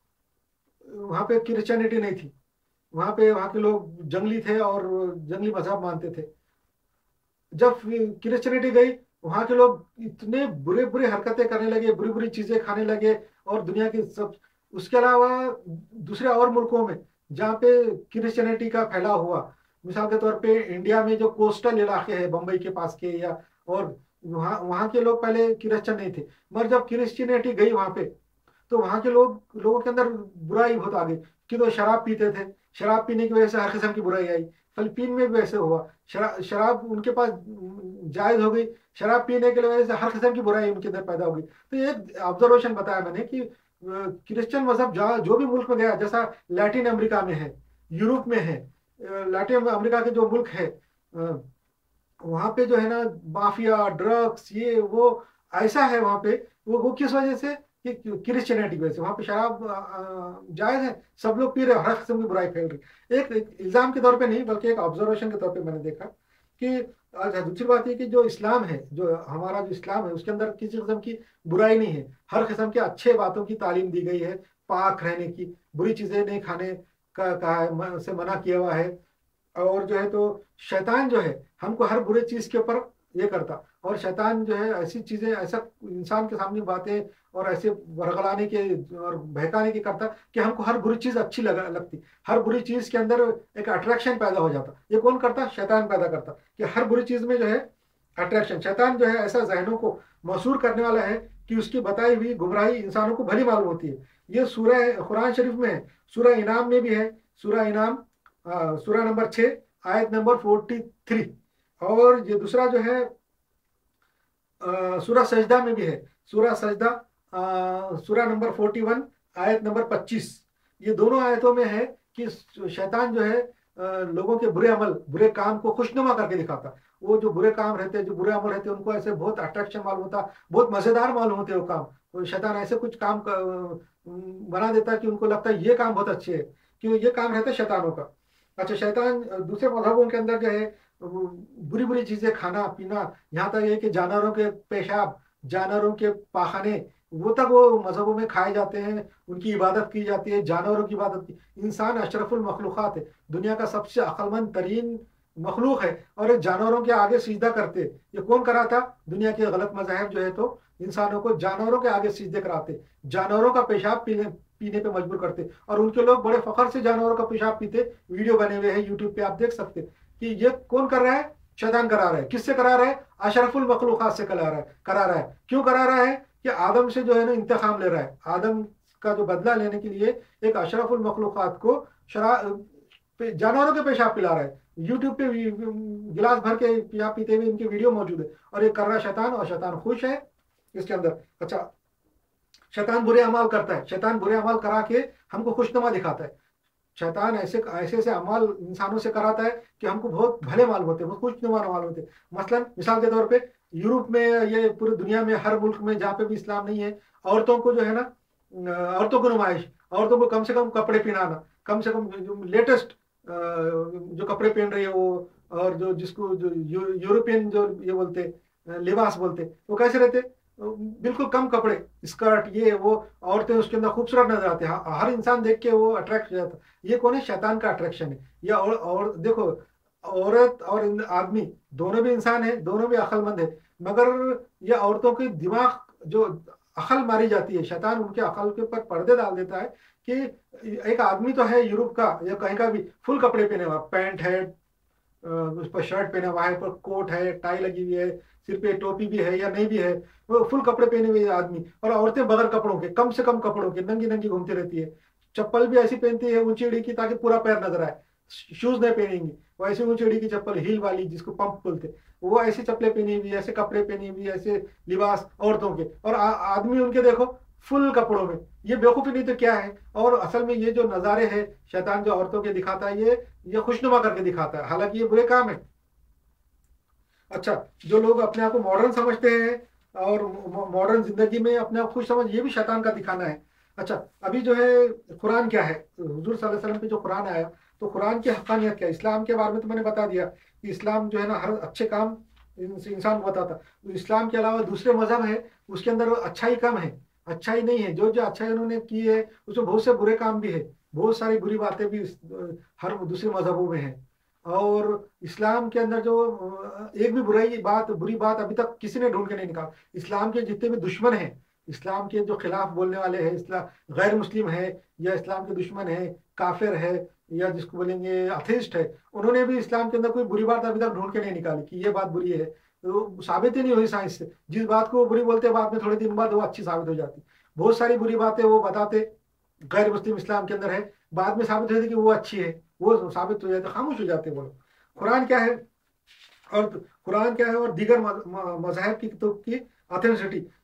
وہاں پہ کرسچینٹی نہیں تھی، وہاں پہ وہاں کے لوگ جنگلی تھے اور جنگلی مذہب مانتے تھے۔ جب کرسچینٹی گئی وہاں کے لوگ اتنے برے برے حرکتیں کرنے لگے، بری بری چیزیں کھانے لگے، اور دنیا کی سب، اس کے علاوہ دوسرے اور ملکوں میں جہاں پہ کرسچینٹی کا پھیلا ہوا، مثال کے طور پہ انڈیا میں جو کوسٹل علاقے ہیں بمبئی کے پاس کے، یا اور وہاں وہاں کے لوگ پہلے کرسچن نہیں تھے، مگر جب کرسچینٹی گئی وہاں پہ تو وہاں کے لوگ لوگوں کے اندر برائی بہت آ گئی، کہ وہ شراب پیتے تھے، شراب پینے کی وجہ سے ہر قسم کی برائی آئی۔ فلپین میں بھی ویسے ہوا، شراب ان کے پاس جائز ہو گئی، شراب پینے کی وجہ سے ہر قسم کی برائی ان کے اندر پیدا ہو گئی۔ تو ایک آبزرویشن بتایا میں نے کہ کرسچن مذہب جو بھی ملک میں گیا، جیسا لیٹن امریکہ میں ہے، یورپ میں ہے، لیٹن امریکہ کے جو ملک ہے وہاں پہ جو ہے نا مافیا، ڈرگس، یہ وہ ऐसा है वहाँ पे, वो वो किस वजह से कि क्रिश्चियनिटी की वजह से वहाँ पे शराब आ, आ, जायज है, सब लोग पी रहे हैं, हर किस्म की बुराई फैल रही। एक, एक इल्जाम के तौर पे नहीं बल्कि एक ऑब्जर्वेशन के तौर पे मैंने देखा कि अच्छा, दूसरी बात ये कि जो इस्लाम है, जो हमारा जो इस्लाम है, उसके अंदर किसी किस्म की बुराई नहीं है, हर किस्म के अच्छे बातों की तालीम दी गई है, पाक रहने की, बुरी चीजें नहीं खाने का कहा है, म- से मना किया हुआ है। और जो है तो शैतान जो है हमको हर बुरे चीज के ऊपर ये करता, और शैतान जो है ऐसी चीजें, ऐसा इंसान के सामने बातें और ऐसे वरगलाने के और बहकाने की करता कि हमको हर बुरी चीज अच्छी लगा लगती, हर बुरी चीज के अंदर एक अट्रैक्शन पैदा हो जाता। ये कौन करता? शैतान पैदा करता कि हर बुरी चीज में जो है अट्रैक्शन। शैतान जो है ऐसा जहनों को मसूर करने वाला है कि उसकी बताई हुई गुमराही इंसानों को भली मालूम होती है। ये सूरह कुरान शरीफ में है, सूरह इनाम में भी है, सूरह इनाम आ, सूरह नंबर छः आयत नंबर फोर्टी थ्री। और ये दूसरा जो है आ, सूरह सजदा में भी है, सूरह सजदा आ, सूरह नंबर फोर्टी वन, आयत नंबर पच्चीस। ये दोनों आयतों में है कि शैतान जो है आ, लोगों के बुरे अमल, बुरे काम को खुशनुमा करके दिखाता। वो जो बुरे काम रहते हैं, जो बुरे अमल रहते हैं, उनको ऐसे बहुत अट्रैक्शन मालूम होता, बहुत मजेदार मालूम होते हैं वो काम। तो शैतान ऐसे कुछ काम का, बना देता है कि उनको लगता है ये काम बहुत अच्छे है, क्योंकि ये काम रहता है शैतानों का। अच्छा, शैतान दूसरे मजहबों के अंदर जो है बुरी बुरी चीजें खाना पीना, यहाँ तक ये कि जानवरों के पेशाब, जानवरों के पाखाने, वो तक वो मजहबों में खाए जाते हैं, उनकी इबादत की जाती है, जानवरों की इबादत की। इंसान अशरफुल मखलूक़ात है, दुनिया का सबसे अक्लमंद तरीन मखलूक है, और ये जानवरों के आगे सीजदा करते। ये कौन कराता? दुनिया के गलत मजाहब जो है तो इंसानों को जानवरों के आगे सीजदे कराते, जानवरों का पेशाब पीने पीने पे मजबूर करते, और उनके लोग बड़े फखर से जानवरों का पेशाब पीते। वीडियो बने हुए हैं यूट्यूब पे, आप देख सकते हैं कि ये कौन कर रहा है? शैतान करा रहा है। किससे करा रहा है? अशरफुल मखलूकात से करा रहा है करा रहा है क्यों करा रहा है? कि आदम से जो है ना इंतकाम ले रहा है, आदम का जो बदला लेने के लिए एक अशरफुल मखलूकात को शरा जानवरों के पेशाब पिला रहा है। यूट्यूब पे गिलास भर के पेशाब पीते हुए इनके वीडियो मौजूद है, और ये कर रहा है शैतान, और शैतान खुश है इसके अंदर। अच्छा, शैतान बुरे अमाल करता है, शैतान बुरे अमाल करा के हमको खुशनुमा दिखाता है। शैतान ऐसे ऐसे ऐसे अमाल इंसानों से कराता है कि हमको बहुत भले मालूम होते हैं, बहुत खुशनुमा मालूम होते हैं। मसलन मिसाल के तौर पे यूरोप में, ये पूरी दुनिया में हर मुल्क में जहाँ पे भी इस्लाम नहीं है, औरतों को जो है ना, अ, औरतों को नुमाइश, औरतों को कम से कम कपड़े पहनाना, कम से कम जो लेटेस्ट जो कपड़े पहन रही है वो, और जो जिसको जो यू, यूरोपियन जो ये बोलते अ, लिबास बोलते, वो कैसे रहते? बिल्कुल कम कपड़े, स्कर्ट, ये वो, औरतें उसके अंदर खूबसूरत नजर आते हैं, हर इंसान देख के वो अट्रैक्ट हो जाता है। ये कौन है? शैतान का अट्रैक्शन है। या और, और देखो, औरत और इन- आदमी दोनों भी इंसान है, दोनों भी अक्लमंद है, मगर ये औरतों की दिमाग जो अकल मारी जाती है, शैतान उनके अकल के ऊपर पर्दे डाल देता है कि एक आदमी तो है यूरोप का या कहीं का भी, फुल कपड़े पहने हुआ, पैंट है, अ, उस पर शर्ट पहना हुआ है, ऊपर कोट है, टाई लगी हुई है, सिर पे टोपी भी है या नहीं भी है, वो फुल कपड़े पहने हुए आदमी, और औरतें बगैर कपड़ों के, कम से कम कपड़ों के, नंगी नंगी घूमती रहती है। चप्पल भी ऐसी पहनती है ऊंची एड़ी की ताकि पूरा पैर नजर आए, शूज नहीं पहनेंगी, वो ऐसी ऊंची एड़ी की चप्पल, हील वाली जिसको पंप बोलते, वो ऐसी चप्पलें पहनी हुई, ऐसे कपड़े पहनी हुई, ऐसे लिबास औरतों के, और आ, आदमी उनके देखो फुल कपड़ों में। ये बेवकूफ़ी नहीं तो क्या है? और असल में ये जो नज़ारे हैं शैतान जो औरतों के दिखाता है, ये ये खुशनुमा करके दिखाता है, हालांकि ये बुरे काम है। अच्छा, जो लोग अपने आप को मॉडर्न समझते हैं और मॉडर्न जिंदगी में अपने आप खुश समझ, ये भी शैतान का दिखाना है। अच्छा, अभी जो है कुरान क्या है, हुजूर सल्लल्लाहु अलैहि वसल्लम पे जो कुरान आया, तो कुरान की हक़ानियत क्या है? इस्लाम के बारे में तो मैंने बता दिया कि इस्लाम जो है ना हर अच्छे काम इंसान को बताता। तो इस्लाम के अलावा दूसरे मजहब है, उसके अंदर अच्छाई कम है, अच्छाई नहीं है। जो जो अच्छाई उन्होंने की है उसमें बहुत से बुरे काम भी है, बहुत सारी बुरी बातें भी हर दूसरे मजहबों में है। और इस्लाम के अंदर जो एक भी बुराई बात, बुरी बात अभी तक किसी ने ढूंढ के नहीं निकाला। इस्लाम के जितने भी दुश्मन हैं, इस्लाम के जो खिलाफ बोलने वाले हैं, इस्लाम गैर मुस्लिम है या इस्लाम के दुश्मन है, काफिर है, या जिसको बोलेंगे अथेइस्ट है, उन्होंने भी इस्लाम के अंदर कोई बुरी बात अभी तक ढूंढ के नहीं निकाली कि ये बात बुरी है। तो साबित ही नहीं हुई साइंस से। जिस बात को वो बुरी बोलते हैं, बाद में थोड़े दिन बाद वो अच्छी साबित हो जाती। बहुत सारी बुरी बातें वो बताते गैर मुस्लिम इस्लाम के अंदर है, बाद में साबित हो जाती कि वो अच्छी है, वो साबित हो जाते, खामोश हो जाते वो लोग। कुरान क्या है, और कुरान क्या है और दीगर मजहब की किताब की ऑथेंटिसिटी।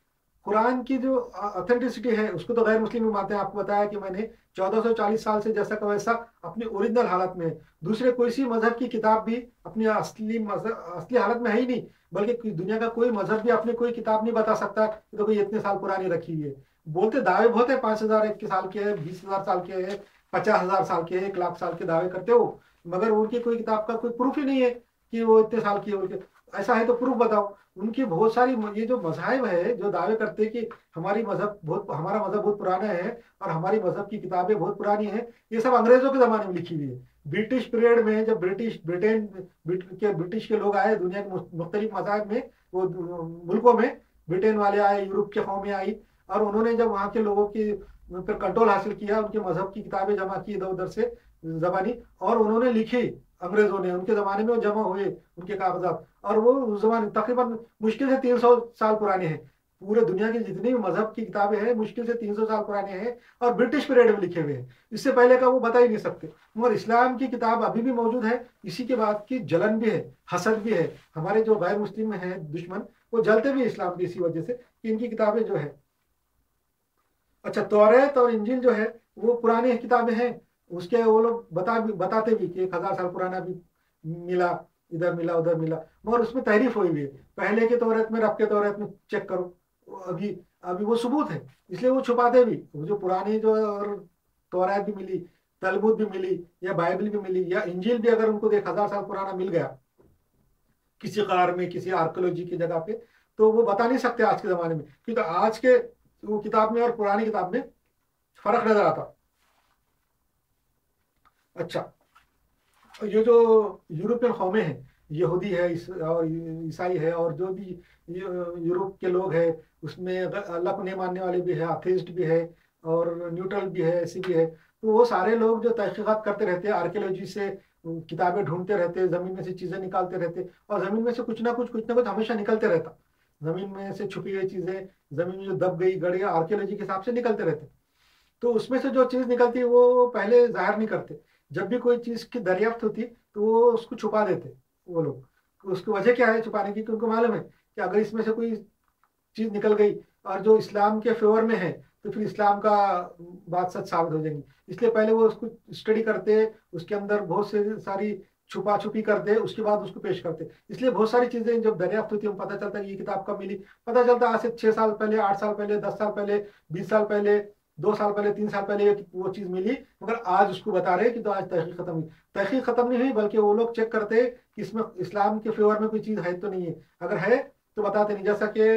قرآن کی جو اتھینٹسٹی ہے اس کو تو غیر مسلم بھی مانتے ہیں. آپ کو بتایا کہ میں نے چودہ سو چالیس سال سے جیسا کا ویسا اپنی اوریجنل حالت میں ہے. دوسرے کوئی سی مذہب کی کتاب بھی اپنی اصلی مذہب اصلی حالت میں ہے ہی نہیں، بلکہ دنیا کا کوئی مذہب بھی اپنی کوئی کتاب نہیں بتا سکتا کہ تو کوئی اتنے سال پرانی رکھی ہوئی ہے. بولتے دعوے بہت ہے، پانچ ہزار ایک سال کے ہے، بیس ہزار سال کے ہے، پچاس ہزار سال کے ہے، ایک لاکھ سال کے دعوے کرتے ہو، مگر ان کی کوئی کتاب کا کوئی پروف ہی نہیں ہے کہ وہ اتنے سال کی ہے. ایسا ہے تو پروف بتاؤ. ان کی بہت ساری یہ جو مذاہب ہے جو دعوے کرتے ہیں کہ ہماری مذہب بہت ہمارا مذہب بہت پرانا ہے اور ہماری مذہب کی کتابیں بہت پرانی ہیں، یہ سب انگریزوں کے زمانے میں لکھی ہوئی ہے. برٹش پیریڈ میں جب برٹش برٹین کے برٹش کے لوگ آئے دنیا کے مختلف مذاہب میں، وہ ملکوں میں برٹین والے آئے، یورپ کے قومیں آئی، اور انہوں نے جب وہاں کے لوگوں کی پر کنٹرول حاصل کیا، ان کے مذہب کی کتابیں جمع کی ادھر ادھر سے زبانی، اور انہوں نے لکھی. انگریزوں نے ان کے زمانے میں وہ جمع ہوئے ان کے کاغذات، اور وہ اس زمانے تقریباً مشکل سے تین سو سال پرانے ہیں. پورے دنیا کی جتنی بھی مذہب کی کتابیں ہیں مشکل سے تین سو سال پرانے ہیں اور برٹش پیریڈ میں لکھے ہوئے ہیں. اس سے پہلے کا وہ بتا ہی نہیں سکتے. مگر اسلام کی کتاب ابھی بھی موجود ہے. اسی کے بعد کی جلن بھی ہے، حسد بھی ہے. ہمارے جو غیر مسلم ہیں دشمن، وہ جلتے بھی اسلام کی اسی وجہ سے کہ ان کی کتابیں جو ہے. اچھا، توریت اور انجیل جو ہے وہ پرانی کتابیں ہیں. اس کے وہ لوگ بتا بھی بتاتے بھی کہ ایک ہزار سال پرانا بھی ملا، ادھر ملا ادھر ملا، مگر اس میں تحریف ہوئی ہوئی ہے. پہلے کے توریت میں، رب کے توریت میں چیک کرو، ابھی ابھی وہ ثبوت ہے. اس لیے وہ چھپاتے بھی. وہ جو پرانی جو توریت بھی ملی، تلمود بھی ملی، یا بائبل بھی ملی، یا انجیل بھی اگر ان کو ایک ہزار سال پرانا مل گیا کسی غار میں، کسی آرکولوجی کی جگہ پہ، تو وہ بتا نہیں سکتے آج کے زمانے میں، کیونکہ آج کے وہ کتاب میں اور پرانی کتاب میں فرق نظر آتا. اچھا، یہ جو یورپین قومیں ہیں، یہودی ہے اور عیسائی ہے، اور جو بھی یورپ کے لوگ ہیں، اس میں اللہ کو نہیں ماننے والے بھی ہیں، ایتھیسٹ بھی ہے، اور نیوٹرل بھی ہے، ایسی بھی ہے. تو وہ سارے لوگ جو تحقیقات کرتے رہتے ہیں، آرکیولوجی سے کتابیں ڈھونڈتے رہتے، زمین میں سے چیزیں نکالتے رہتے، اور زمین میں سے کچھ نہ کچھ کچھ نہ کچھ ہمیشہ نکلتے رہتا. زمین میں سے چھپی ہوئی چیزیں، زمین میں جو دب گئی گڑ گیا، آرکیولوجی کے حساب سے نکلتے رہتے. تو اس میں سے جو چیز نکلتی وہ پہلے ظاہر نہیں کرتے. جب بھی کوئی چیز کی دریافت ہوتی تو وہ اس کو چھپا دیتے وہ لوگ. اس کی وجہ کیا ہے چھپانے کی؟ کہ ان کو معلوم ہے کہ اگر اس میں سے کوئی چیز نکل گئی اور جو اسلام کے فیور میں ہے تو پھر اسلام کا بات سچ ثابت ہو جائیں گی. اس لیے پہلے وہ اس کو اسٹڈی کرتے، اس کے اندر بہت سے ساری چھپا چھپی کرتے، اس کے بعد اس کو پیش کرتے. اس لیے بہت ساری چیزیں جب دریافت ہوتی ہیں پتہ چلتا ہے کہ یہ کتاب کب ملی. پتہ چلتا آج سے چھ سال پہلے، آٹھ سال پہلے، دس سال پہلے، بیس سال پہلے، دو سال پہلے، تین سال پہلے وہ چیز ملی، مگر آج اس کو بتا رہے کہ تو آج تحقیق ختم ہوئی. تحقیق ختم نہیں ہوئی، بلکہ وہ لوگ چیک کرتے کہ اس میں اسلام کے فیور میں کوئی چیز ہے تو نہیں ہے. اگر ہے تو بتاتے نہیں. جیسا کہ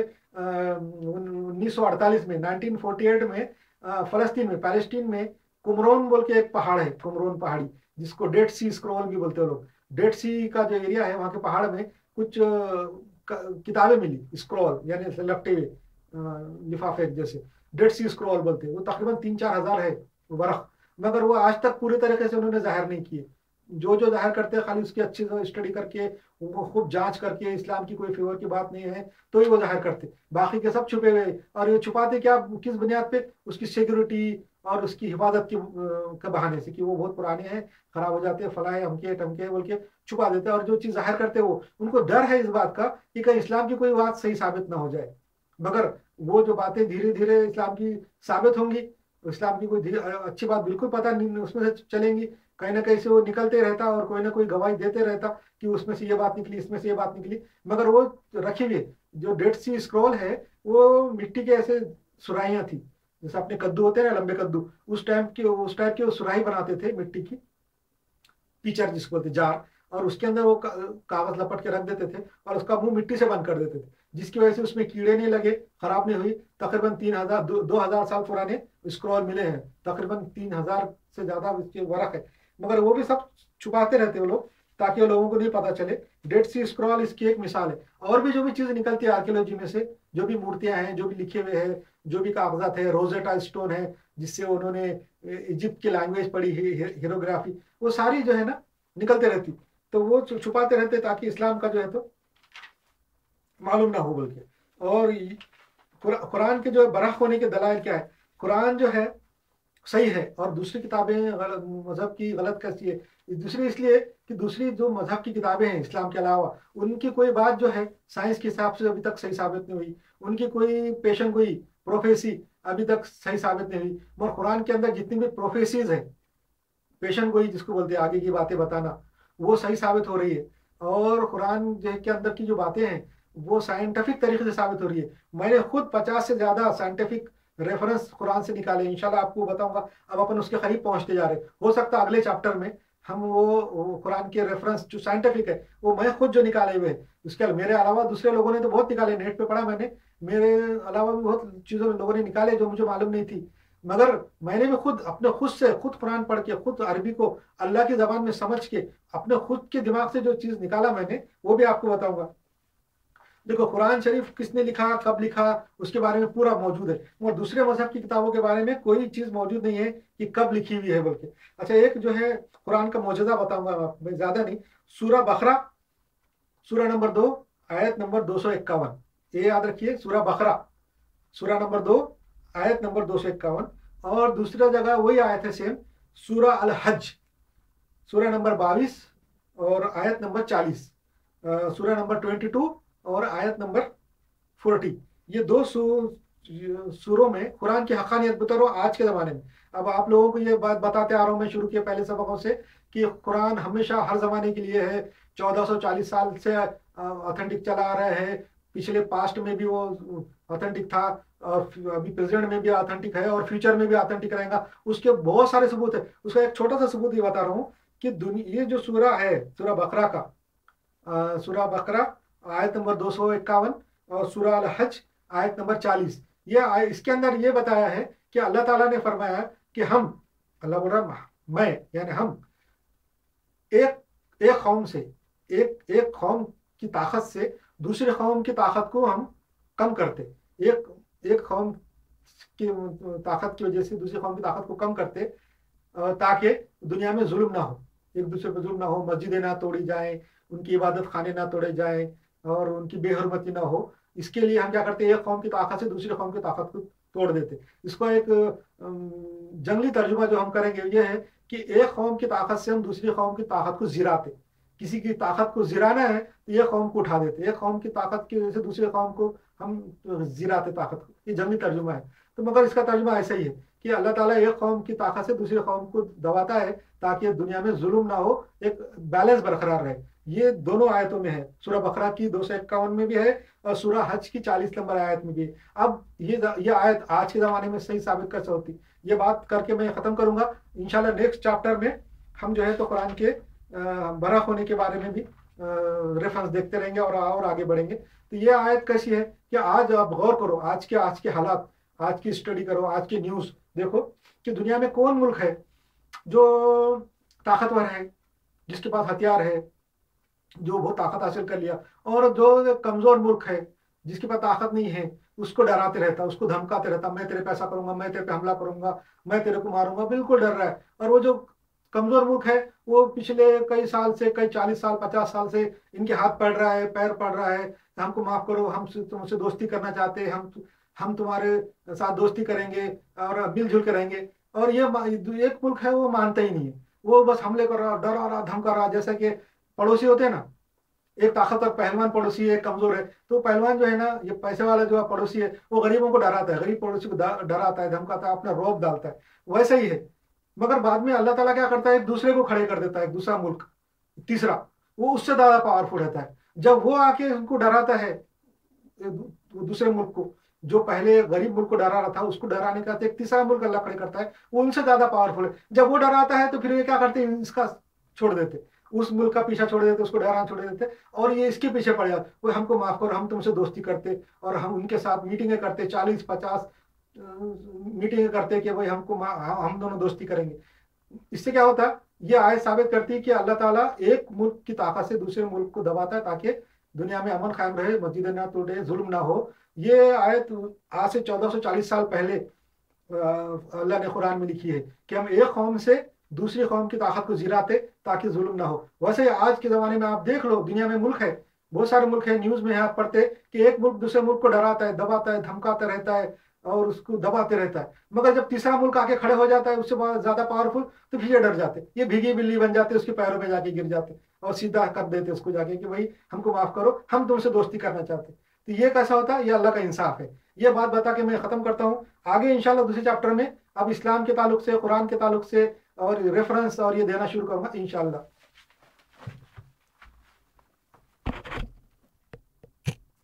انیس سو اڑتالیس میں، نائنٹین فورٹی ایٹ میں فلسطین میں، پیلسٹین میں کمرون بول کے ایک پہاڑ ہے، کمرون پہاڑی، جس کو ڈیڈ سی اسکرول بھی بولتے ہیں لوگ. ڈیڈ سی کا جو ایریا ہے وہاں کے پہاڑ میں کچھ کتابیں ملی، اسکرول یعنی لپٹے ہوئے لفافے جیسے، ڈیڈ سی اسکرول بولتے ہیں. وہ تقریباً تین چار ہزار ہے ورق، مگر وہ آج تک پورے طریقے سے انہوں نے ظاہر نہیں کیے. جو جو ظاہر کرتے ہیں خالی اس کی اچھی اسٹڈی کر کے، وہ خوب جانچ کر کے، اسلام کی کوئی فیور کی بات نہیں ہے تو ہی وہ ظاہر کرتے. باقی کے سب چھپے ہوئے. اور یہ چھپاتے کیا، کس بنیاد پہ؟ اس کی سیکورٹی اور اس کی حفاظت کی کے بہانے سے کہ وہ بہت پرانے ہیں، خراب ہو جاتے ہیں، فلاں ہمکے ٹمکے بول کے چھپا دیتے. اور جو چیز ظاہر کرتے وہ ان کو ڈر ہے اس بات کا کہ کہیں اسلام کی کوئی بات صحیح ثابت نہ ہو جائے. مگر وہ جو باتیں دھیرے دھیرے اسلام کی ثابت ہوں گی، اسلام کی کوئی اچھی بات بالکل پتہ نہیں اس میں سے چلیں گی، کہیں نہ کہیں سے وہ نکلتے رہتا اور کوئی نہ کوئی گواہی دیتے رہتا کہ اس میں سے یہ بات نکلی، اس میں سے یہ بات نکلی. مگر وہ رکھی ہوئی جو ڈیڈ سی اسکرول ہے وہ مٹی کے ایسے سرائیاں تھیں، جیسے اپنے کدو ہوتے ہیں نا لمبے کدو، اس ٹائپ کی اس ٹائپ کی وہ سراہی بناتے تھے مٹی کی، پیچر جس کو بولتے جار، اور اس کے اندر وہ کاغذ لپٹ کے رکھ دیتے تھے اور اس کا منہ مٹی سے بند کر دیتے تھے، جس کی وجہ سے اس میں کیڑے نہیں لگے، خراب نہیں ہوئی. تقریباً تین ہزار دو ہزار سال پرانے اسکرول ملے ہیں، تقریباً تین ہزار سے زیادہ اس کے ورق ہے. مگر وہ بھی سب چھپاتے رہتے وہ لوگ تاکہ وہ لوگوں کو نہیں پتہ چلے. ڈیڈ سی اسکرول اس کی ایک مثال ہے. اور بھی جو بھی چیزیں نکلتی ہے آرکیولوجی میں سے، جو بھی مورتیاں ہیں، جو بھی لکھے ہوئے ہیں، جو بھی کاغذات ہے، روزیٹا اسٹون ہے جس سے انہوں نے ایجپٹ کی لینگویج پڑھی، ہیروگرافی، وہ ساری جو ہے نا نکلتے رہتی. تو وہ چھپاتے رہتے تاکہ اسلام کا جو ہے تو معلوم نہ ہو بول کے. اور قرآن کے جو برحق ہونے کے دلائل کیا ہے؟ قرآن جو ہے صحیح ہے، اور دوسری کتابیں غلط مذہب کی غلط کیسی ہے؟ دوسری اس لیے کہ دوسری جو مذہب کی کتابیں ہیں اسلام کے علاوہ، ان کی کوئی بات جو ہے سائنس کے حساب سے ابھی تک صحیح ثابت نہیں ہوئی، ان کی کوئی پیشن گوئی پروفیسی ابھی تک صحیح ثابت نہیں ہوئی، مگر قرآن کے اندر جتنی بھی پروفیسیز ہیں، پیشن گوئی جس کو بولتے ہیں آگے کی باتیں بتانا، وہ صحیح ثابت ہو رہی ہے، اور قرآن جو کے اندر کی جو باتیں ہیں وہ سائنٹیفک طریقے سے ثابت ہو رہی ہے۔ میں نے خود پچاس سے زیادہ سائنٹیفک ریفرنس قرآن سے نکالے، انشاءاللہ آپ کو بتاؤں گا، اب اپن اس کے قریب پہنچتے جا رہے، ہو سکتا ہے اگلے چیپٹر میں ہم وہ وہ قرآن کے ریفرنس جو سائنٹیفک ہے وہ میں خود جو نکالے ہوئے ہیں، اس کے میرے علاوہ دوسرے لوگوں نے تو بہت نکالے، نیٹ پہ پڑھا میں نے، میرے علاوہ بھی بہت چیزوں لوگوں نے نکالے جو مجھے معلوم نہیں تھی، مگر میں نے بھی خود اپنے خود سے خود قرآن پڑھ کے خود عربی کو اللہ کی زبان میں سمجھ کے اپنے خود کے دماغ سے جو چیز نکالا میں نے وہ بھی آپ کو بتاؤں گا۔ دیکھو قرآن شریف کس نے لکھا، کب لکھا، اس کے بارے میں پورا موجود ہے، اور دوسرے مذہب کی کتابوں کے بارے میں کوئی چیز موجود نہیں ہے کہ کب لکھی ہوئی ہے بلکہ۔ اچھا ایک جو ہے قرآن کا معجزہ بتاؤں گا میں، زیادہ نہیں، سورہ بقرہ سورہ نمبر دو آیت نمبر دو سو اکاون، یہ یاد رکھیے، سورہ بقرہ سورہ نمبر دو آیت نمبر دو سو اکاون، اور دوسرا جگہ وہی آیت ہے سیم، سورہ الحج سورہ نمبر بائیس اور آیت نمبر چالیس، سورہ نمبر ٹوینٹی ٹو اور آیت نمبر فورٹی، یہ دو سوروں میں قرآن کی حقانیت بتا رہا ہوں آج کے زمانے میں۔ اب آپ لوگوں کو یہ بات بتاتے آ رہا ہوں میں شروع کے پہلے سبقوں سے کہ قرآن ہمیشہ ہر زمانے کے لیے ہے، چودہ سو چالیس سال سے اتھینٹک چلا آ رہا ہے، پچھلے پاسٹ میں بھی وہ اتھینٹک تھا، اور ابھی پریزنٹ میں بھی اتھینٹک ہے، اور فیوچر میں بھی اتھینٹک رہے گا، اس کے بہت سارے ثبوت ہے۔ اس کا ایک چھوٹا سا ثبوت یہ بتا رہا ہوں کہ یہ جو سورہ ہے سورہ بقرہ کا، سورہ بقرہ آیت نمبر دو سو اکاون اور سورہ الحج آیت نمبر چالیس، یہ اس کے اندر یہ بتایا ہے کہ اللہ تعالیٰ نے فرمایا کہ ہم، اللہ بول رہا میں یعنی ہم ایک ایک قوم سے ایک ایک قوم کی طاقت سے دوسری قوم کی طاقت کو ہم کم کرتے، ایک ایک قوم کی طاقت کی وجہ سے دوسری قوم کی طاقت کو کم کرتے، تاکہ دنیا میں ظلم نہ ہو، ایک دوسرے پہ ظلم نہ ہو، مسجدیں نہ توڑی جائیں، ان کی عبادت خانے نہ توڑے جائیں، اور ان کی بے حرمتی نہ ہو۔ اس کے لیے ہم کیا کرتے ہیں، ایک قوم کی طاقت سے دوسری قوم کی طاقت کو توڑ دیتے۔ اس کو ایک جنگلی ترجمہ جو ہم کریں گے یہ ہے کہ ایک قوم کی طاقت سے ہم دوسری قوم کی طاقت کو زراتے، کسی کی طاقت کو زرانا ہے تو ایک قوم کو اٹھا دیتے، ایک قوم کی طاقت کی وجہ سے دوسری قوم کو ہم زراتے طاقت کو، یہ جنگلی ترجمہ ہے۔ تو مگر اس کا ترجمہ ایسا ہی ہے کہ اللہ تعالیٰ ایک قوم کی طاقت سے دوسری قوم کو دباتا ہے تاکہ دنیا میں ظلم نہ ہو، ایک بیلنس برقرار رہے۔ یہ دونوں آیتوں میں ہے، سورہ بقرہ کی دو سو اکاون میں بھی ہے اور سورہ حج کی چالیس نمبر آیت میں بھی ہے۔ اب یہ یہ آیت آج کے زمانے میں صحیح ثابت کیسے ہوتی، یہ بات کر کے میں ختم کروں گا انشاءاللہ۔ نیکسٹ چیپٹر میں ہم جو ہے تو قرآن کے برحق ہونے کے بارے میں بھی ریفرنس دیکھتے رہیں گے اور اور آگے بڑھیں گے۔ تو یہ آیت کیسی ہے کہ آج آپ غور کرو، آج کے آج کے حالات، آج کی اسٹڈی کرو، آج کی نیوز دیکھو کہ دنیا میں کون ملک ہے جو طاقتور ہے، جس کے پاس ہتھیار ہے، جو بہت طاقت حاصل کر لیا، اور جو کمزور ملک ہے جس کے پاس طاقت نہیں ہے اس کو ڈراتے رہتا، اس کو دھمکاتے رہتا، میں تیرے پیسہ کروں گا، میں تیرے پہ حملہ کروں گا، میں تیرے کو ماروں گا، بالکل ڈر رہا ہے۔ اور وہ جو کمزور ملک ہے وہ پچھلے کئی سال سے، کئی چالیس سال پچاس سال سے ان کے ہاتھ پڑ رہا ہے، پیر پڑ رہا ہے، ہم کو معاف کرو، ہم تم سے دوستی کرنا چاہتے ہیں، ہم ہم تمہارے ساتھ دوستی کریں گے اور مل جل کے رہیں گے۔ اور یہ ایک ملک ہے وہ مانتا ہی نہیں ہے، وہ بس حملے کر رہا، ڈرا رہا، دھمکا رہا، جیسا کہ پڑوسی ہوتے ہیں نا، ایک طاقتور پہلوان پڑوسی ہے، ایک کمزور ہے، تو پہلوان جو ہے نا، یہ پیسے والا جو پڑوسی ہے وہ غریبوں کو ڈراتا ہے، غریب پڑوسی کو ڈراتا ہے، دھمکاتا ہے، اپنا روب ڈالتا ہے، ویسا ہی ہے۔ مگر بعد میں اللہ تعالیٰ کیا کرتا ہے، ایک دوسرے کو کھڑے کر دیتا ہے، ایک دوسرا ملک، تیسرا، وہ اس سے زیادہ پاورفل رہتا ہے۔ جب وہ آ کے ان کو ڈراتا ہے دوسرے ملک کو، جو پہلے غریب ملک کو ڈرا رہا تھا اس کو ڈرانے کا ایک تیسرا ملک اللہ کھڑے کرتا ہے، وہ ان سے زیادہ پاورفل ہے۔ جب وہ ڈراتا ہے تو پھر یہ کیا کرتے ہیں، اس کا چھوڑ دیتے، اس ملک کا پیچھا چھوڑ دیتے، اس کو ڈرانا چھوڑ دیتے، اور یہ اس کے پیچھے پڑ جاتے، وہ ہم کو معاف کرو، ہم تم سے دوستی کرتے، اور ہم ان کے ساتھ میٹنگیں کرتے، چالیس پچاس میٹنگیں کرتے کہ بھائی ہم کو ہم دونوں دوستی کریں گے۔ اس سے کیا ہوتا ہے، یہ آیت ثابت کرتی ہے کہ اللہ تعالیٰ ایک ملک کی طاقت سے دوسرے ملک کو دباتا ہے تاکہ دنیا میں امن قائم رہے، مسجدیں نہ ٹوٹے، ظلم نہ ہو۔ یہ آیت آج سے چودہ سو چالیس سال پہلے اللہ نے قرآن میں لکھی ہے کہ ہم ایک قوم سے دوسری قوم کی طاقت کو زراتے تاکہ ظلم نہ ہو۔ ویسے آج کے زمانے میں آپ دیکھ لو، دنیا میں ملک ہے، بہت سارے ملک ہیں، نیوز میں آپ پڑھتے کہ ایک ملک دوسرے ملک کو ڈراتا ہے، دباتا ہے، دھمکاتا رہتا ہے، اور اس کو دباتے رہتا ہے، مگر جب تیسرا ملک آ کے کھڑے ہو جاتا ہے اس سے بہت زیادہ پاورفل، تو پھر یہ ڈر جاتے، یہ بھیگی بلی بن جاتے، اس کے پیروں میں جا کے گر جاتے اور سیدھا کر دیتے اس کو جا کے کہ بھائی ہم کو معاف کرو، ہم تم سے دوستی کرنا چاہتے۔ تو یہ کیسا ہوتا ہے؟ یہ اللہ کا انصاف ہے۔ یہ بات بتا کے میں ختم کرتا ہوں۔ آگے انشاءاللہ دوسرے چیپٹر میں اب اسلام کے تعلق سے، قرآن کے تعلق سے اور ریفرنس اور یہ دینا شروع کروں گا انشاءاللہ۔